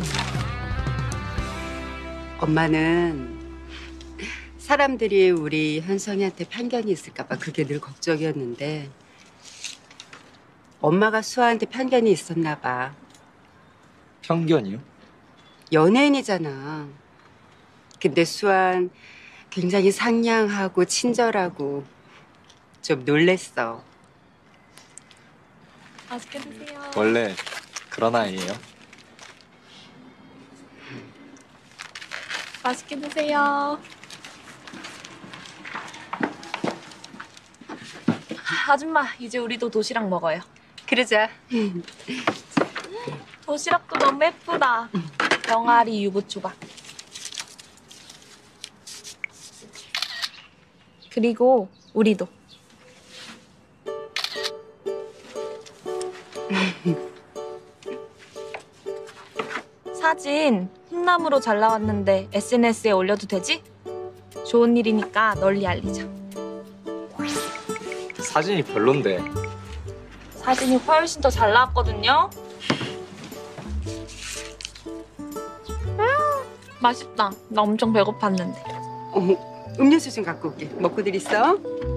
R: 엄마는 사람들이 우리 현성이한테 편견이 있을까 봐 그게 늘 걱정이었는데 엄마가 수아한테 편견이 있었나 봐.
B: 편견이요?
R: 연예인이잖아. 근데 수아는 굉장히 상냥하고 친절하고 좀 놀랬어.
O: 맛있게 드세요.
B: 원래 그런 아이예요?
O: 맛있게 드세요. 아줌마, 이제 우리도 도시락 먹어요.
R: 그러자.
O: 도시락도 너무 예쁘다. 병아리 유부초밥. 그리고 우리도. 사진 홈남으로 잘 나왔는데 에스엔에스에 올려도 되지? 좋은 일이니까 널리 알리자.
B: 사진이 별론데.
O: 사진이 훨씬 더 잘 나왔거든요. 음, 맛있다. 나 엄청 배고팠는데.
R: 어, 음료수 좀 갖고 올게. 먹고들 있어.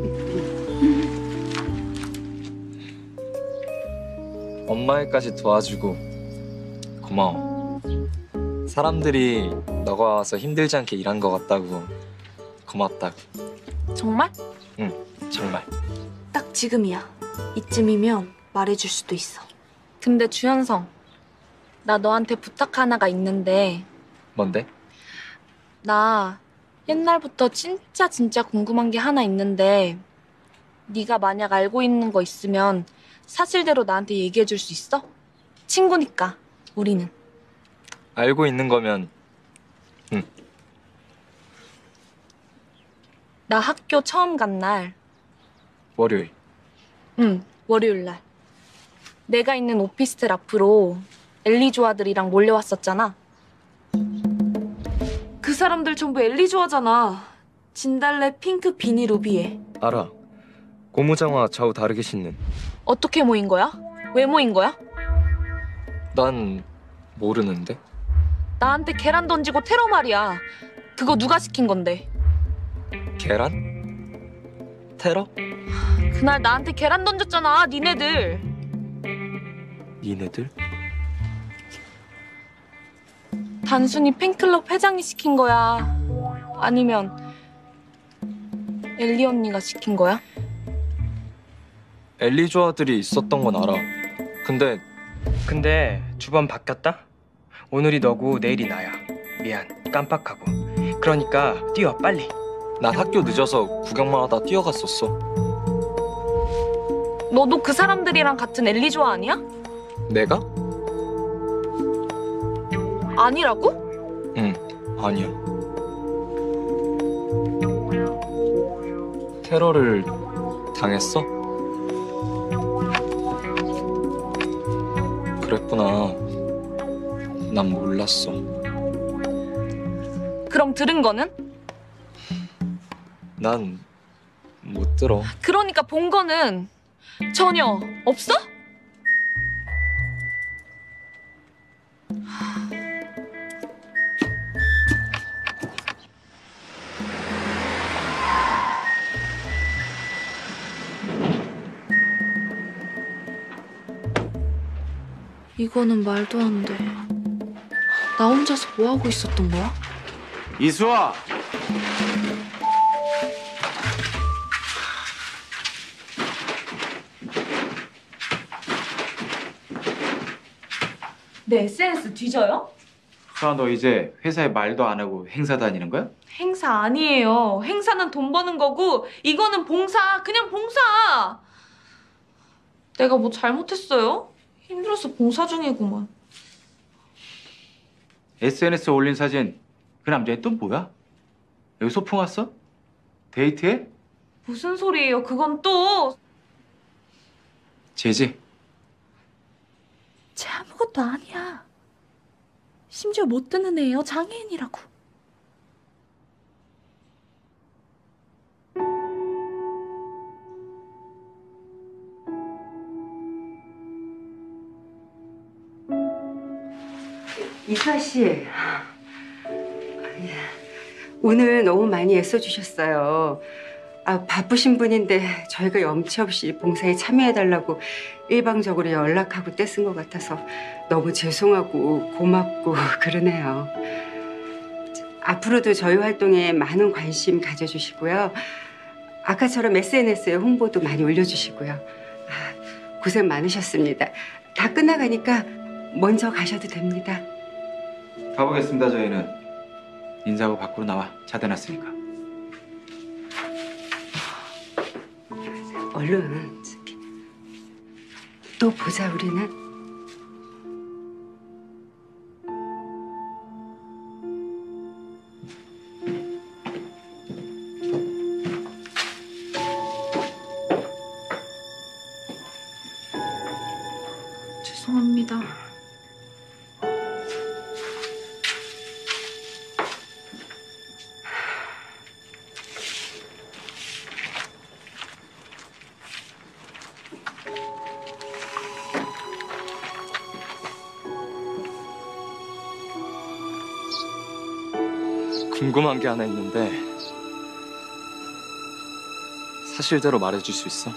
B: 엄마 일까지 도와주고 고마워. 사람들이 너가 와서 힘들지 않게 일한 것 같다고 고맙다고.
O: 정말?
B: 응, 정말.
O: 딱 지금이야. 이쯤이면 말해줄 수도 있어. 근데 주현성, 나 너한테 부탁 하나가 있는데.
B: 뭔데?
O: 나 옛날부터 진짜 진짜 궁금한 게 하나 있는데 네가 만약 알고 있는 거 있으면 사실대로 나한테 얘기해 줄 수 있어? 친구니까, 우리는.
B: 알고 있는 거면 응.
O: 나 학교 처음 간 날.
B: 월요일.
O: 응, 월요일 날. 내가 있는 오피스텔 앞으로 엘리조아들이랑 몰려왔었잖아. 그 사람들 전부 엘리조아잖아. 진달래, 핑크, 비니, 루비에.
B: 알아. 고무장화 좌우 다르게 신는.
O: 어떻게 모인 거야? 왜 모인 거야?
B: 난 모르는데.
O: 나한테 계란 던지고 테러 말이야. 그거 누가 시킨 건데?
B: 계란? 테러?
O: 그날 나한테 계란 던졌잖아, 니네들.
B: 니네들?
O: 단순히 팬클럽 회장이 시킨 거야? 아니면 엘리 언니가 시킨 거야?
B: 엘리조아들이 있었던 건 알아. 근데
M: 근데 주번 바뀌었다? 오늘이 너고 내일이 나야. 미안, 깜빡하고. 그러니까 뛰어, 빨리. 난 학교 늦어서 구경만 하다 뛰어갔었어.
O: 너도 그 사람들이랑 같은 엘리조아 아니야?
M: 내가?
O: 아니라고?
M: 응, 아니야. 테러를 당했어? 그랬구나. 난 몰랐어.
O: 그럼 들은 거는?
M: 난 못 들어.
O: 그러니까 본 거는 전혀 없어? 이거는 말도 안 돼. 나 혼자서 뭐 하고 있었던 거야?
J: 이수아!
O: 내 에스엔에스 뒤져요?
J: 수아, 너 이제 회사에 말도 안 하고 행사 다니는 거야?
O: 행사 아니에요. 행사는 돈 버는 거고 이거는 봉사, 그냥 봉사. 내가 뭐 잘못했어요? 힘들어서 봉사 중이구만.
J: 에스엔에스에 올린 사진, 그 남자애 또 뭐야? 여기 소풍 왔어? 데이트해?
O: 무슨 소리예요? 그건 또
J: 제지?
O: 쟤 아무것도 아니야. 심지어 못 듣는 애예요. 장애인이라고.
R: 이수아 씨, 오늘 너무 많이 애써주셨어요. 아, 바쁘신 분인데 저희가 염치 없이 봉사에 참여해달라고 일방적으로 연락하고 떼쓴 것 같아서 너무 죄송하고 고맙고 그러네요. 앞으로도 저희 활동에 많은 관심 가져주시고요. 아까처럼 에스엔에스에 홍보도 많이 올려주시고요. 아, 고생 많으셨습니다. 다 끝나가니까 먼저 가셔도 됩니다.
J: 가보겠습니다. 저희는 인사하고 밖으로 나와. 자대놨으니까.
R: 얼른 또 보자 우리는.
O: 죄송합니다.
M: 궁금한 게 하나 있는데 사실대로 말해줄 수 있어?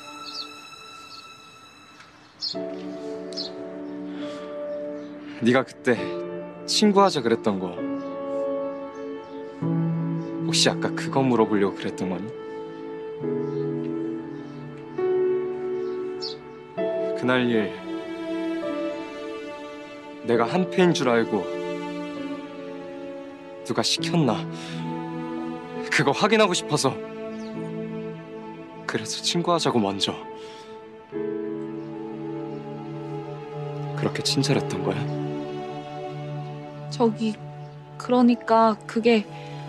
M: 네가 그때 친구하자 그랬던 거 혹시 아까 그거 물어보려고 그랬던 거니? 그날 일 내가 한패인 줄 알고 누가 시켰나? 그거 확인하고 싶어서 그래서 친구하자고 먼저 그렇게 친절했던 거야?
O: 저기 그러니까 그게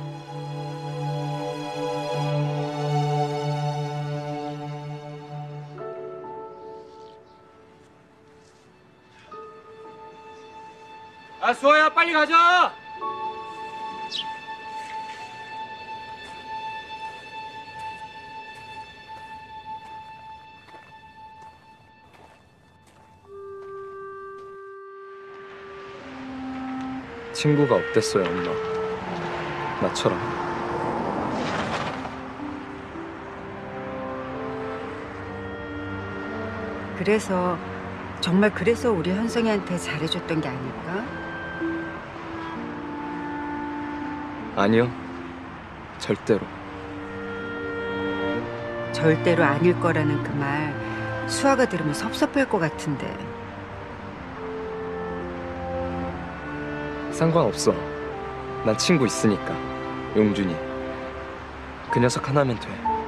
A: 아, 수아야, 빨리 가자.
M: 친구가 어땠어요, 엄마? 나처럼.
R: 그래서 정말 그래서 우리 현성이한테 잘해줬던 게 아닐까?
M: 아니요. 절대로.
R: 절대로 아닐 거라는 그 말 수아가 들으면 섭섭할 것 같은데.
M: 상관없어. 난 친구 있으니까. 용준이. 그 녀석 하나면 돼.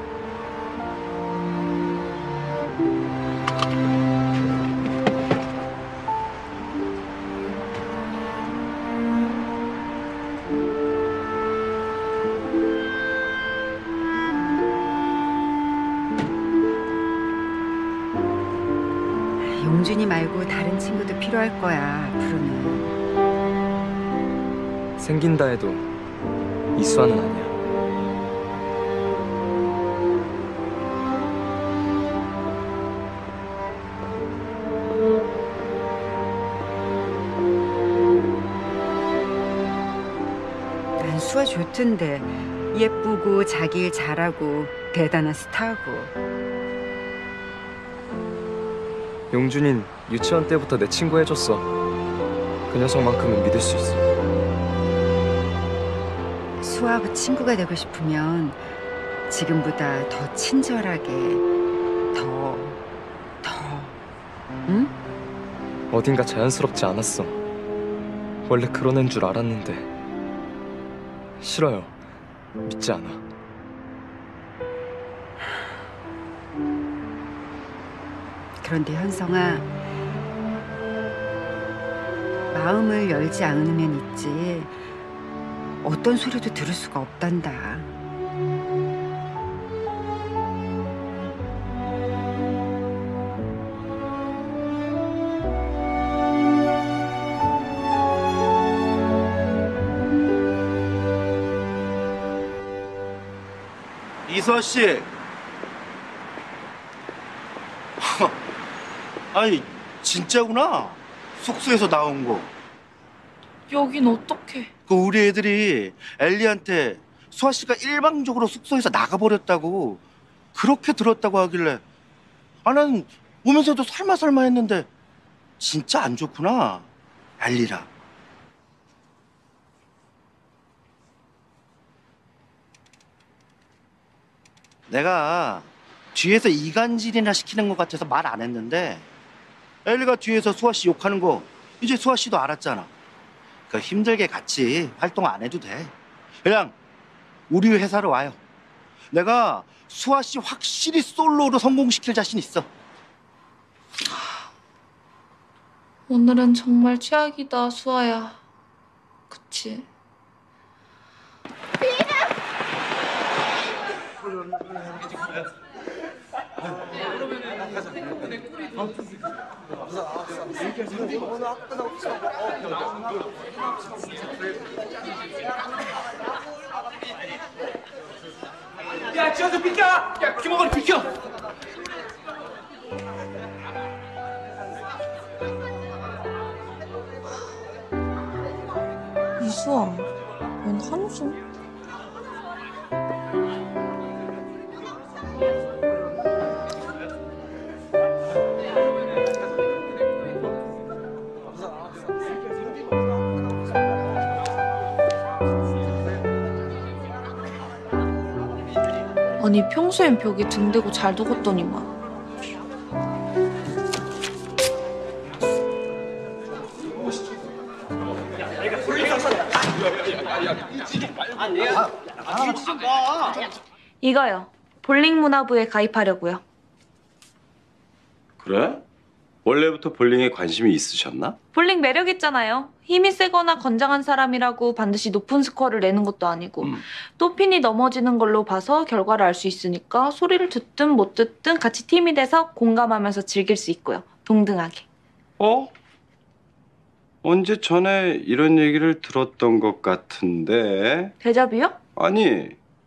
R: 용준이 말고 다른 친구도 필요할 거야, 앞으로는.
M: 생긴다 해도 이수아는 아니야.
R: 난 수아 좋던데. 예쁘고 자기 일 잘하고 대단한 스타고.
M: 용준인 유치원 때부터 내 친구 해줬어. 그 녀석만큼은 믿을 수 있어.
R: 수아하고 친구가 되고 싶으면 지금보다 더 친절하게, 더, 더, 응?
M: 어딘가 자연스럽지 않았어. 원래 그런 애인 줄 알았는데. 싫어요. 믿지 않아.
R: 그런데 현성아, 마음을 열지 않으면 있지 어떤 소리도 들을 수가 없단다.
E: 이수아 씨. 아니 진짜구나. 숙소에서 나온 거.
O: 여긴 어떡해?
E: 그 우리 애들이 엘리한테 수아 씨가 일방적으로 숙소에서 나가버렸다고 그렇게 들었다고 하길래, 아, 난 오면서도 설마 설마 했는데 진짜 안 좋구나, 엘리랑. 내가 뒤에서 이간질이나 시키는 것 같아서 말 안 했는데, 엘리가 뒤에서 수아 씨 욕하는 거 이제 수아 씨도 알았잖아. 그 힘들게 같이 활동 안 해도 돼. 그냥 우리 회사로 와요. 내가 수아 씨 확실히 솔로로 성공시킬 자신 있어.
O: 오늘은 정말 최악이다, 수아야. 그치?
J: 야, 지원서 비켜! 야, 김호건 비켜!
O: 이수아, 웬 한숨? 아니 평소엔 벽에 등 대고 잘 두었더니만. 이거요. 볼링 문화부에 가입하려고요.
C: 그래? 원래부터 볼링에 관심이 있으셨나?
O: 볼링 매력 있잖아요. 힘이 세거나 건장한 사람이라고 반드시 높은 스코어를 내는 것도 아니고
C: 음.
O: 또 핀이 넘어지는 걸로 봐서 결과를 알 수 있으니까 소리를 듣든 못 듣든 같이 팀이 돼서 공감하면서 즐길 수 있고요. 동등하게.
C: 어? 언제 전에 이런 얘기를 들었던 것 같은데.
O: 데자뷰요?
C: 아니,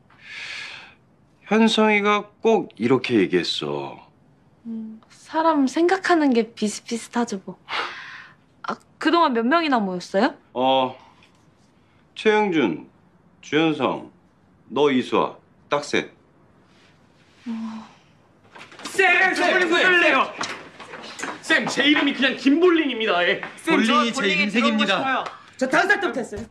C: 현성이가 꼭 이렇게 얘기했어.
O: 음, 사람 생각하는 게 비슷비슷하죠 뭐. 아, 그동안 몇 명이나 모였어요?
C: 어, 최영준, 주현성, 너 이수아, 딱 셋.
J: 쌤, 저 볼링 구해요. 쌤, 제 이름이 그냥 김볼링입니다. 예. 쌤,
E: 볼링이
J: 저
E: 제
J: 볼링에
E: 인생입니다.
J: 들어오고 싶어요. 저 다섯 살 때부터 했어요.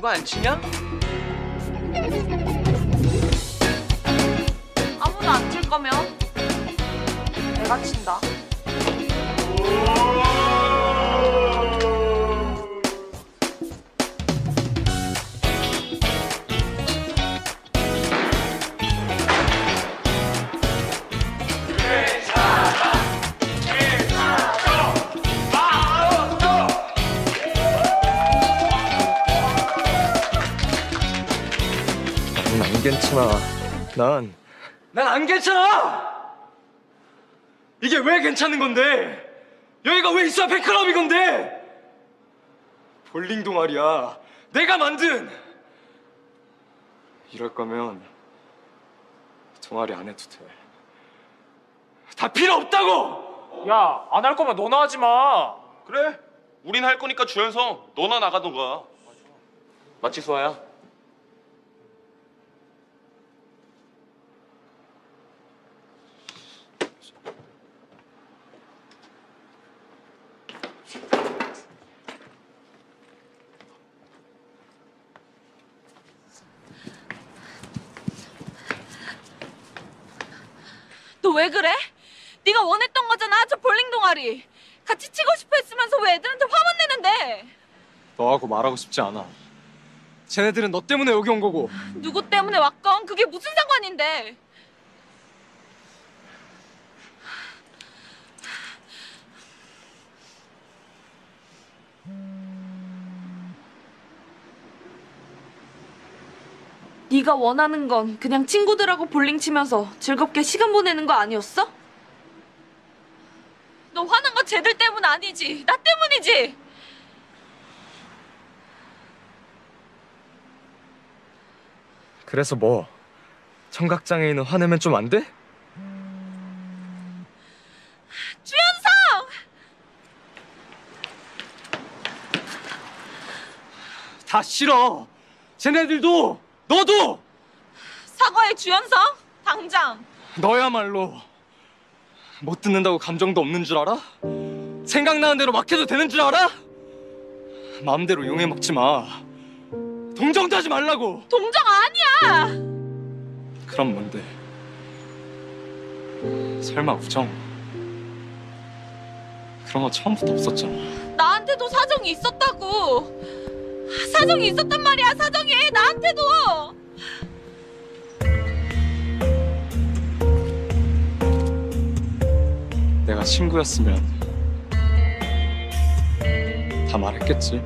A: 누가 안 치냐?
O: 아무도 안 칠 거면 내가 친다.
M: 안 괜찮아. 난
A: 난 안 괜찮아! 이게 왜 괜찮은 건데? 여기가 왜 있어야 팬클럽이 건데? 볼링 동아리야. 내가 만든! 이럴 거면 동아리 안 해도 돼. 다 필요 없다고!
B: 야, 안 할 거면 너나 하지 마. 그래. 우린 할 거니까 주연성 너나 나가던가. 맞지, 수아야?
D: 너 왜 그래? 네가 원했던 거잖아, 저 볼링 동아리. 같이 치고 싶어 했으면서 왜 애들한테 화만 내는데?
A: 너하고 말하고 싶지 않아. 쟤네들은 너 때문에 여기 온 거고.
D: 누구 때문에 왔건 그게 무슨 상관인데?
O: 네가 원하는 건 그냥 친구들하고 볼링 치면서 즐겁게 시간 보내는 거 아니었어?
D: 너 화난 건 쟤들 때문 아니지. 나 때문이지.
M: 그래서 뭐? 청각장애인은 화내면 좀 안 돼?
D: 주연성!
A: 다 싫어. 쟤네들도 너도!
D: 사과해, 주연성. 당장.
A: 너야말로 못 듣는다고 감정도 없는 줄 알아? 생각나는 대로 막 해도 되는 줄 알아? 마음대로 용해 먹지 마. 동정도 하지 말라고.
D: 동정 아니야.
A: 그럼 뭔데? 설마 우정? 그런 거 처음부터 없었잖아.
D: 나한테도 사정이 있었다고. 사정이 있었단 말이야. 사정이 나한테도.
A: 내가 친구였으면 다 말했겠지.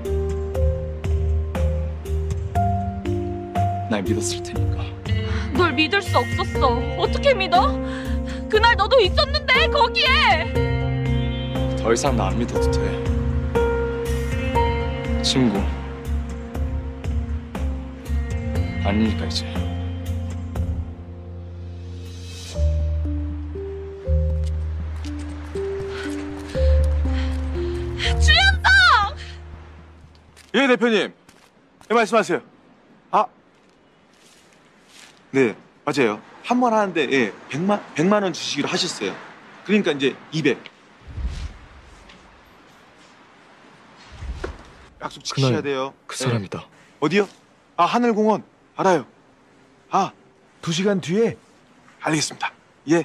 A: 날 믿었을 테니까.
D: 널 믿을 수 없었어. 어떻게 믿어? 그날 너도 있었는데 거기에.
A: 더 이상 나 안 믿어도 돼. 친구 아니니까 이제.
D: 주연성!
J: 예, 대표님. 예, 말씀하세요. 아, 네, 맞아요. 한 번 하는데 예, 백만 백만 원 주시기로 하셨어요. 그러니까 이제 이백. 약속 지키셔야
M: 그날
J: 돼요.
M: 그
J: 예.
M: 사람이다.
J: 어디요? 아, 하늘공원 알아요. 아, 두 시간 뒤에 알겠습니다. 예.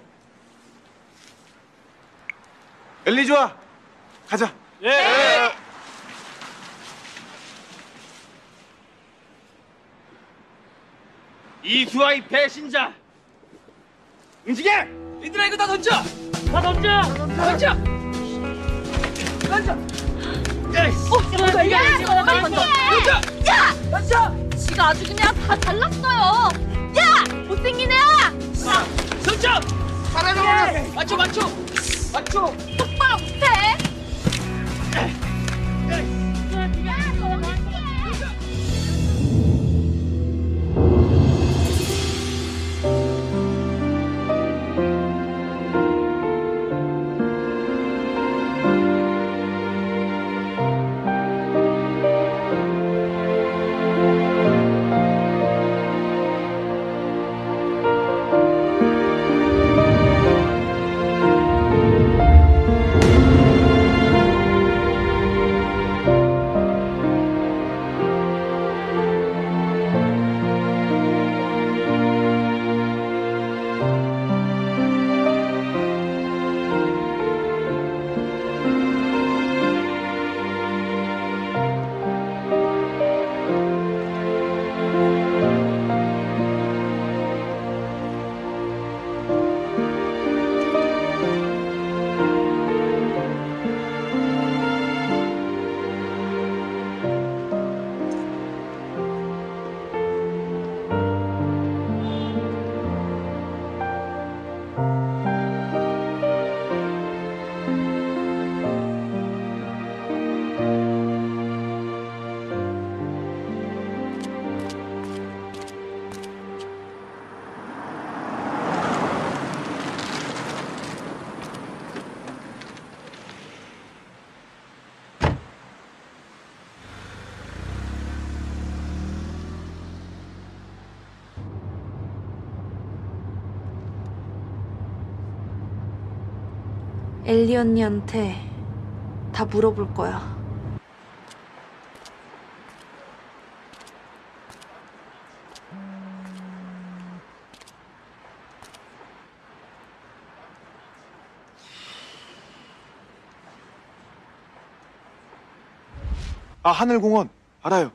J: 엘리 좋아. 가자.
B: 예. 예.
A: 이수아의 배신자. 움직여! 얘들아 이거 다 던져! 다 던져! 던져! 던져!
D: 어, 뭔가 이게 아니지. 빨리 던져. 야! 던져! 지가 아주 그냥 다 잘났어요. 야! 못생긴 애야!
A: 던져! 빨아줘! 맞춰 맞춰! 맞춰!
D: 똑바로 못해.
O: 엘리 언니한테 다 물어볼 거야.
K: 아, 하늘공원 알아요.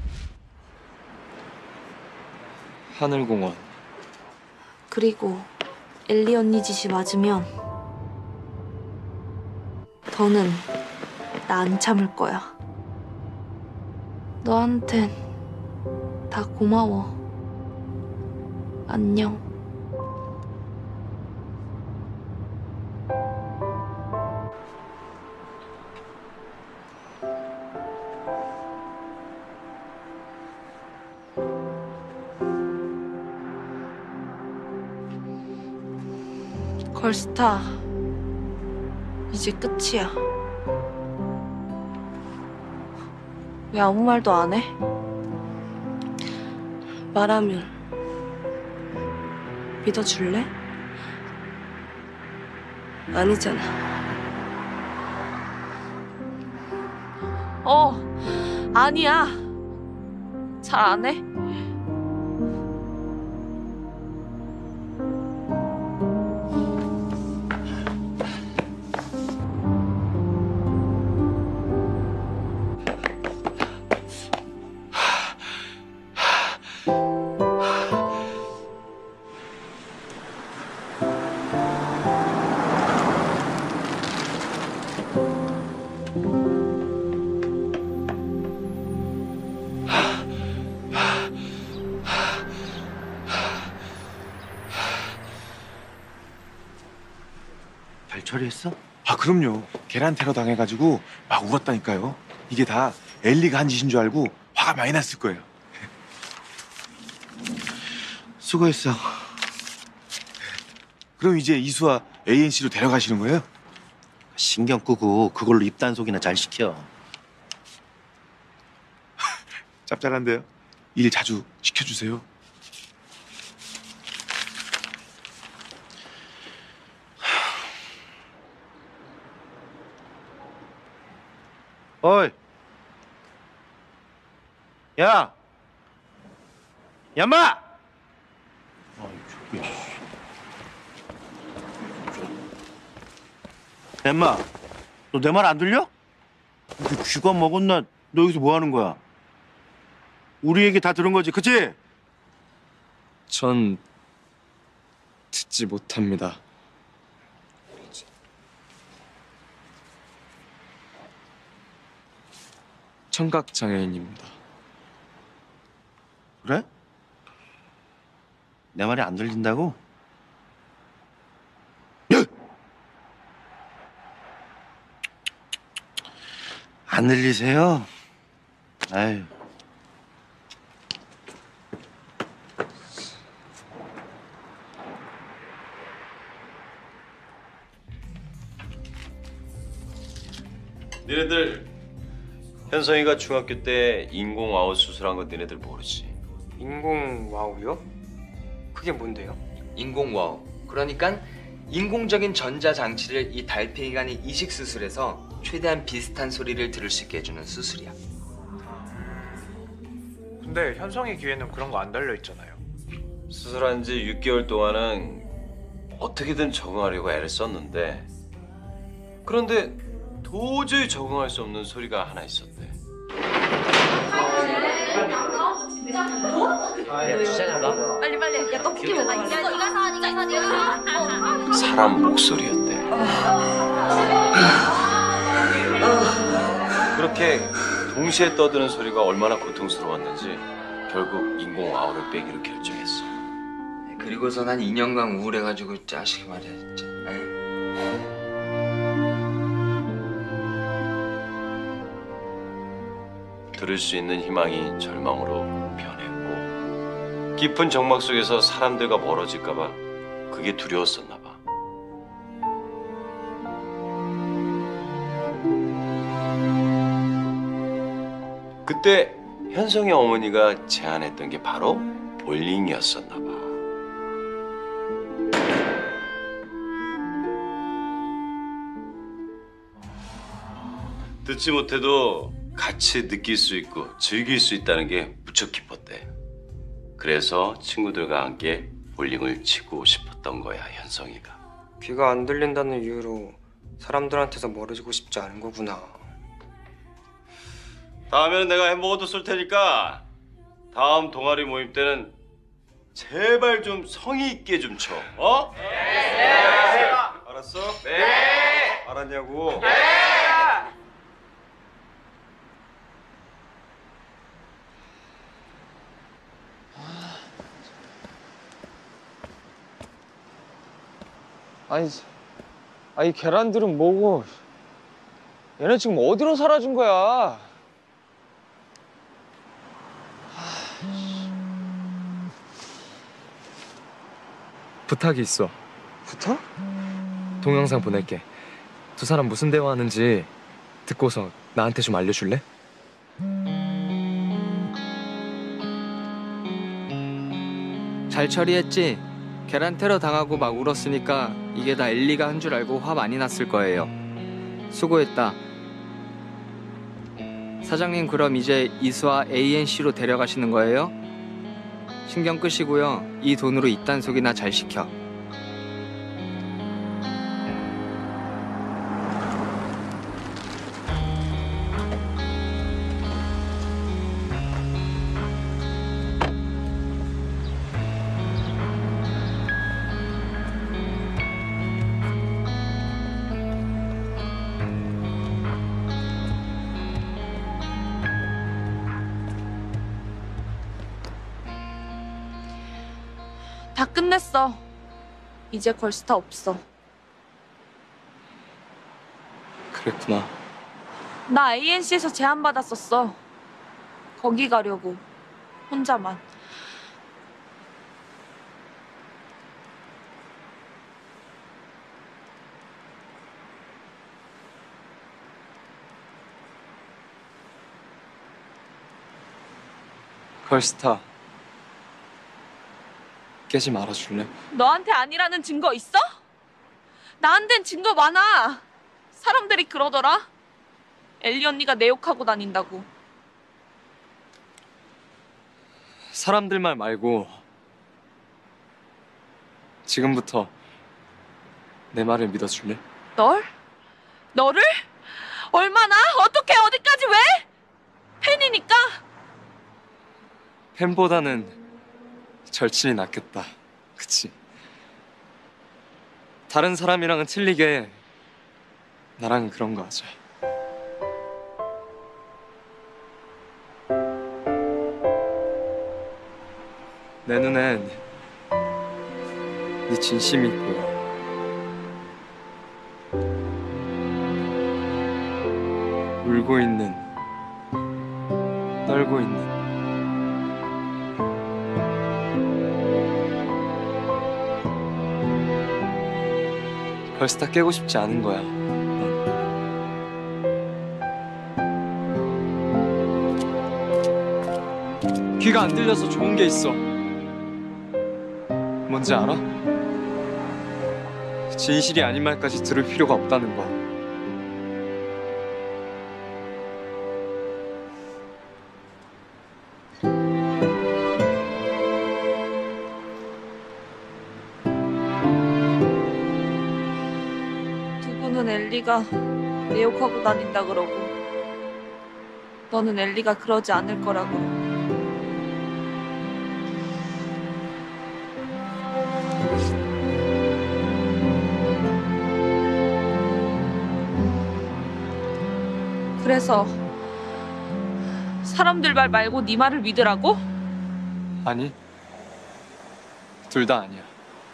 M: 하늘공원.
O: 그리고 엘리 언니 짓이 맞으면 더는 나 안 참을 거야. 너한텐 다 고마워. 안녕. 걸스타, 이제 끝이야. 왜 아무 말도 안 해?
H: 말하면 믿어줄래? 아니잖아.
O: 어, 아니야. 잘 안 해?
G: 잘 처리했어?
K: 아, 그럼요. 계란 테러 당해가지고 막 울었다니까요. 이게 다 엘리가 한 짓인 줄 알고 화가 많이 났을 거예요.
G: 수고했어.
K: 그럼 이제 이수아 에이엔씨로 데려가시는 거예요?
S: 신경 끄고 그걸로 입단속이나 잘 시켜.
K: 짭짤한데요? 일 자주 시켜주세요.
S: 어이, 야, 야마! 엠마, 너 내 말 안 들려? 너 쥐가 먹었나? 너 여기서 뭐 하는 거야? 우리 얘기 다 들은 거지, 그치?
M: 전 듣지 못합니다. 청각 장애인입니다.
S: 그래? 내 말이 안 들린다고? 안 들리세요? 아유.
C: 니네들 현성이가 중학교 때 인공와우 수술한 거 니네들 모르지?
B: 인공와우요? 그게 뭔데요?
A: 인공와우. 그러니까 인공적인 전자장치를 이 달팽이가 하는 이식 수술에서 최대한 비슷한 소리를 들을 수 있게 해주는 수술이야.
L: 근데 현성이 귀에는 그런 거 안 달려 있잖아요.
C: 수술한 지 육 개월 동안은 어떻게든 적응하려고 애를 썼는데 그런데 도저히 적응할 수 없는 소리가 하나 있었대.
A: 야, 주차장가?
N: 빨리 빨리. 야, 떡볶이 먹어. 이거 이거 사, 이거 사, 이거 사.
C: 사람 목소리였대. 그렇게 동시에 떠드는 소리가 얼마나 고통스러웠는지 결국 인공와우를 빼기로 결정했어.
A: 그리고서 난 이 년간 우울해가지고 자식이 말이야 진짜. 에이.
C: 들을 수 있는 희망이 절망으로 변했고 깊은 정막 속에서 사람들과 멀어질까 봐 그게 두려웠었나 봐. 그때 현성의 어머니가 제안했던 게 바로 볼링이었었나 봐. 듣지 못해도 같이 느낄 수 있고 즐길 수 있다는 게 무척 기뻤대. 그래서 친구들과 함께 볼링을 치고 싶었던 거야, 현성이가.
M: 귀가 안 들린다는 이유로 사람들한테서 멀어지고 싶지 않은 거구나.
C: 다음에는 내가 햄버거도 쏠 테니까 다음 동아리 모임 때는 제발 좀 성의 있게 좀 쳐. 어? 네. 알았어? 네. 알았냐고? 네.
A: 아니, 아니 계란들은 뭐고? 얘네 지금 어디로 사라진 거야?
M: 부탁이 있어.
A: 부탁?
M: 동영상 보낼게. 두 사람 무슨 대화하는지 듣고서 나한테 좀 알려줄래?
A: 잘 처리했지? 계란 테러 당하고 막 울었으니까 이게 다 엘리가 한 줄 알고 화 많이 났을 거예요. 수고했다. 사장님 그럼 이제 이수아 에이엔씨로 데려가시는 거예요? 신경 끄시고요. 이 돈으로 입단속이나 잘 시켜.
O: 다 끝냈어. 이제 걸스타 없어.
M: 그랬구나.
O: 나 에이엔씨에서 제안받았었어. 거기 가려고. 혼자만.
M: 걸스타 깨지 말아줄래?
O: 너한테 아니라는 증거 있어? 나한텐 증거 많아. 사람들이 그러더라. 엘리 언니가 내 욕하고 다닌다고.
M: 사람들 말 말고 지금부터 내 말을 믿어줄래?
O: 널? 너를? 얼마나? 어떻게? 어디까지? 왜? 팬이니까?
M: 팬보다는 절친이 낫겠다. 그치? 다른 사람이랑은 틀리게 나랑은 그런 거 하자. 내 눈엔 네 진심이 보여. 울고 있는, 떨고 있는 걸스타 깨고 싶지 않은 거야. 넌. 귀가 안 들려서 좋은 게 있어. 뭔지 알아? 진실이 아닌 말까지 들을 필요가 없다는 거.
O: 누구는 엘리가 내 욕하고 다닌다 그러고 너는 엘리가 그러지 않을 거라 그러고. 그래서 사람들 말 말고 네 말을 믿으라고?
M: 아니, 둘 다 아니야.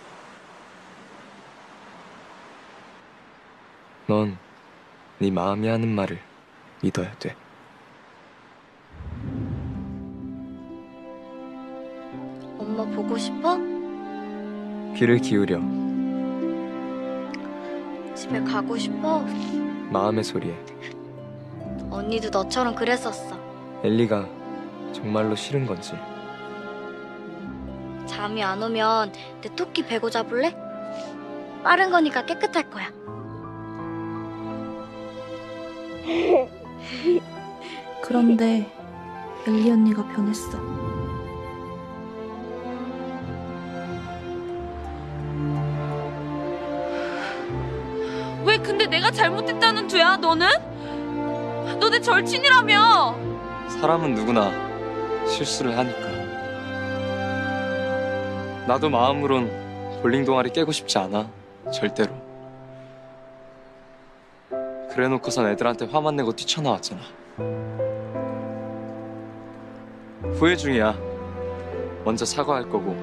M: 넌 네 마음이 하는 말을 믿어야 돼.
I: 엄마 보고 싶어?
M: 귀를 기울여.
I: 집에 가고 싶어?
M: 마음의 소리에.
I: 언니도 너처럼 그랬었어.
M: 엘리가 정말로 싫은 건지.
I: 잠이 안 오면 내 토끼 베고 잡을래? 빠른 거니까 깨끗할 거야.
O: 그런데 엘리 언니가 변했어. 왜 근데 내가 잘못했다는 투야, 너는? 너 내 절친이라며!
M: 사람은 누구나 실수를 하니까. 나도 마음으론 볼링 동아리 깨고 싶지 않아. 절대로. 그래 놓고선 애들한테 화만 내고 뛰쳐나왔잖아. 후회 중이야. 먼저 사과할 거고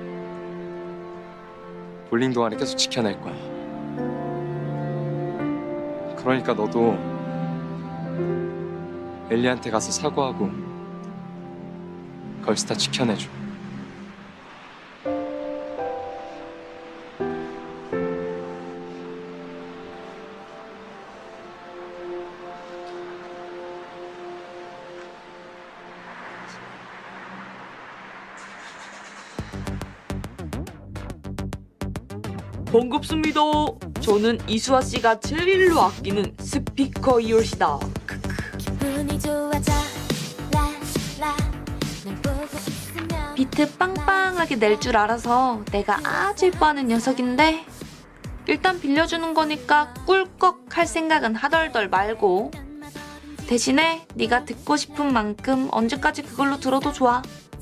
M: 볼링 동아리 계속 지켜낼 거야. 그러니까 너도 엘리한테 가서 사과하고 걸스타 지켜내줘.
O: 반갑습니다. 저는 이수아 씨가 제일로 아끼는 스피커 이올시다. 비트 빵빵하게 낼 줄 알아서 내가 아주 예뻐하는 녀석인데 일단 빌려주는 거니까 꿀꺽 할 생각은 하덜덜 말고 대신에 네가 듣고 싶은 만큼 언제까지 그걸로 들어도 좋아.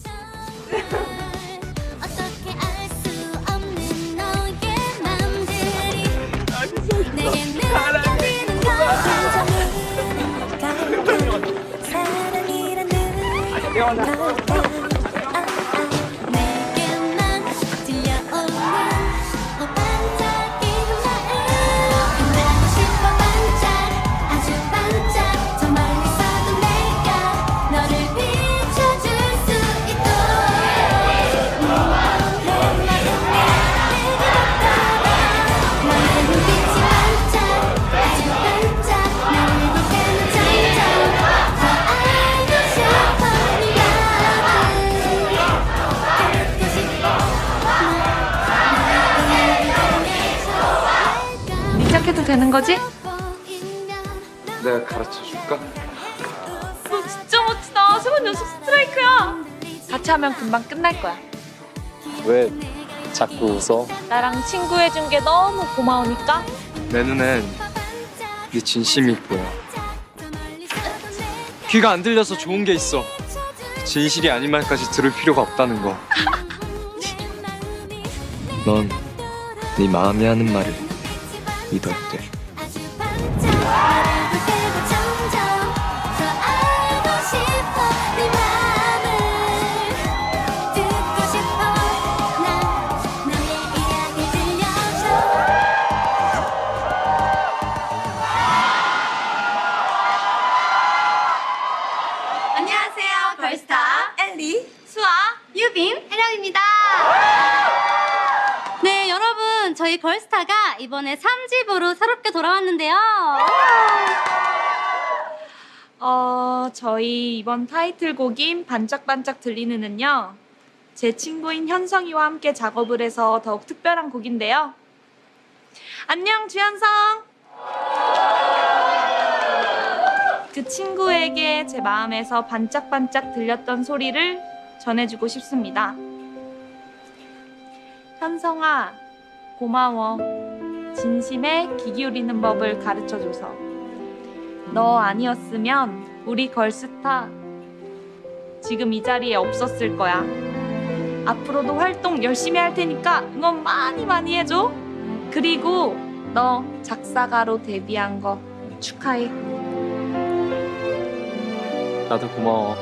O: 해도 되는 거지?
M: 내가 가르쳐 줄까?
O: 너 진짜 멋지다. 세번 연속 스트라이크야. 같이 하면 금방 끝날 거야.
M: 왜 자꾸 웃어?
O: 나랑 친구 해준 게 너무 고마우니까.
M: 내 눈엔 네 진심이 보여. 귀가 안 들려서 좋은 게 있어. 진실이 아닌 말까지 들을 필요가 없다는 거. 넌 네 마음이 하는 말을 믿어야 돼.
I: 안녕하세요. 걸스타
O: 엘리, 수아,
I: 유빈, 혜령입니다. 네, 여러분, 저희 걸스타가 이번에 삼 집으로 새롭게 돌아왔는데요.
O: 어, 저희 이번 타이틀곡인 반짝반짝 들리는은요, 제 친구인 현성이와 함께 작업을 해서 더욱 특별한 곡인데요. 안녕, 주현성! 그 친구에게 제 마음에서 반짝반짝 들렸던 소리를 전해주고 싶습니다. 현성아, 고마워. 진심에 귀 기울이는 법을 가르쳐줘서. 너 아니었으면 우리 걸스타 지금 이 자리에 없었을 거야. 앞으로도 활동 열심히 할 테니까 응원 많이 많이 해줘. 그리고 너 작사가로 데뷔한 거 축하해.
M: 나도 고마워.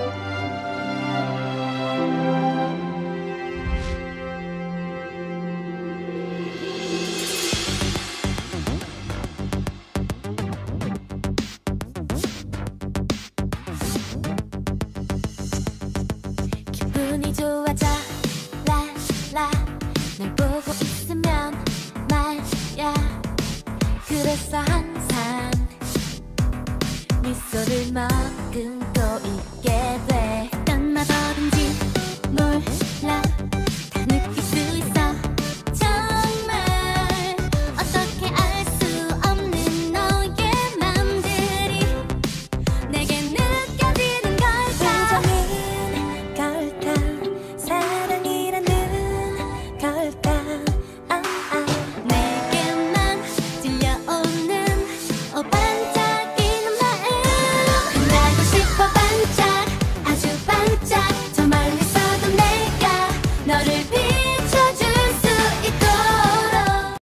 T: 기분이 좋아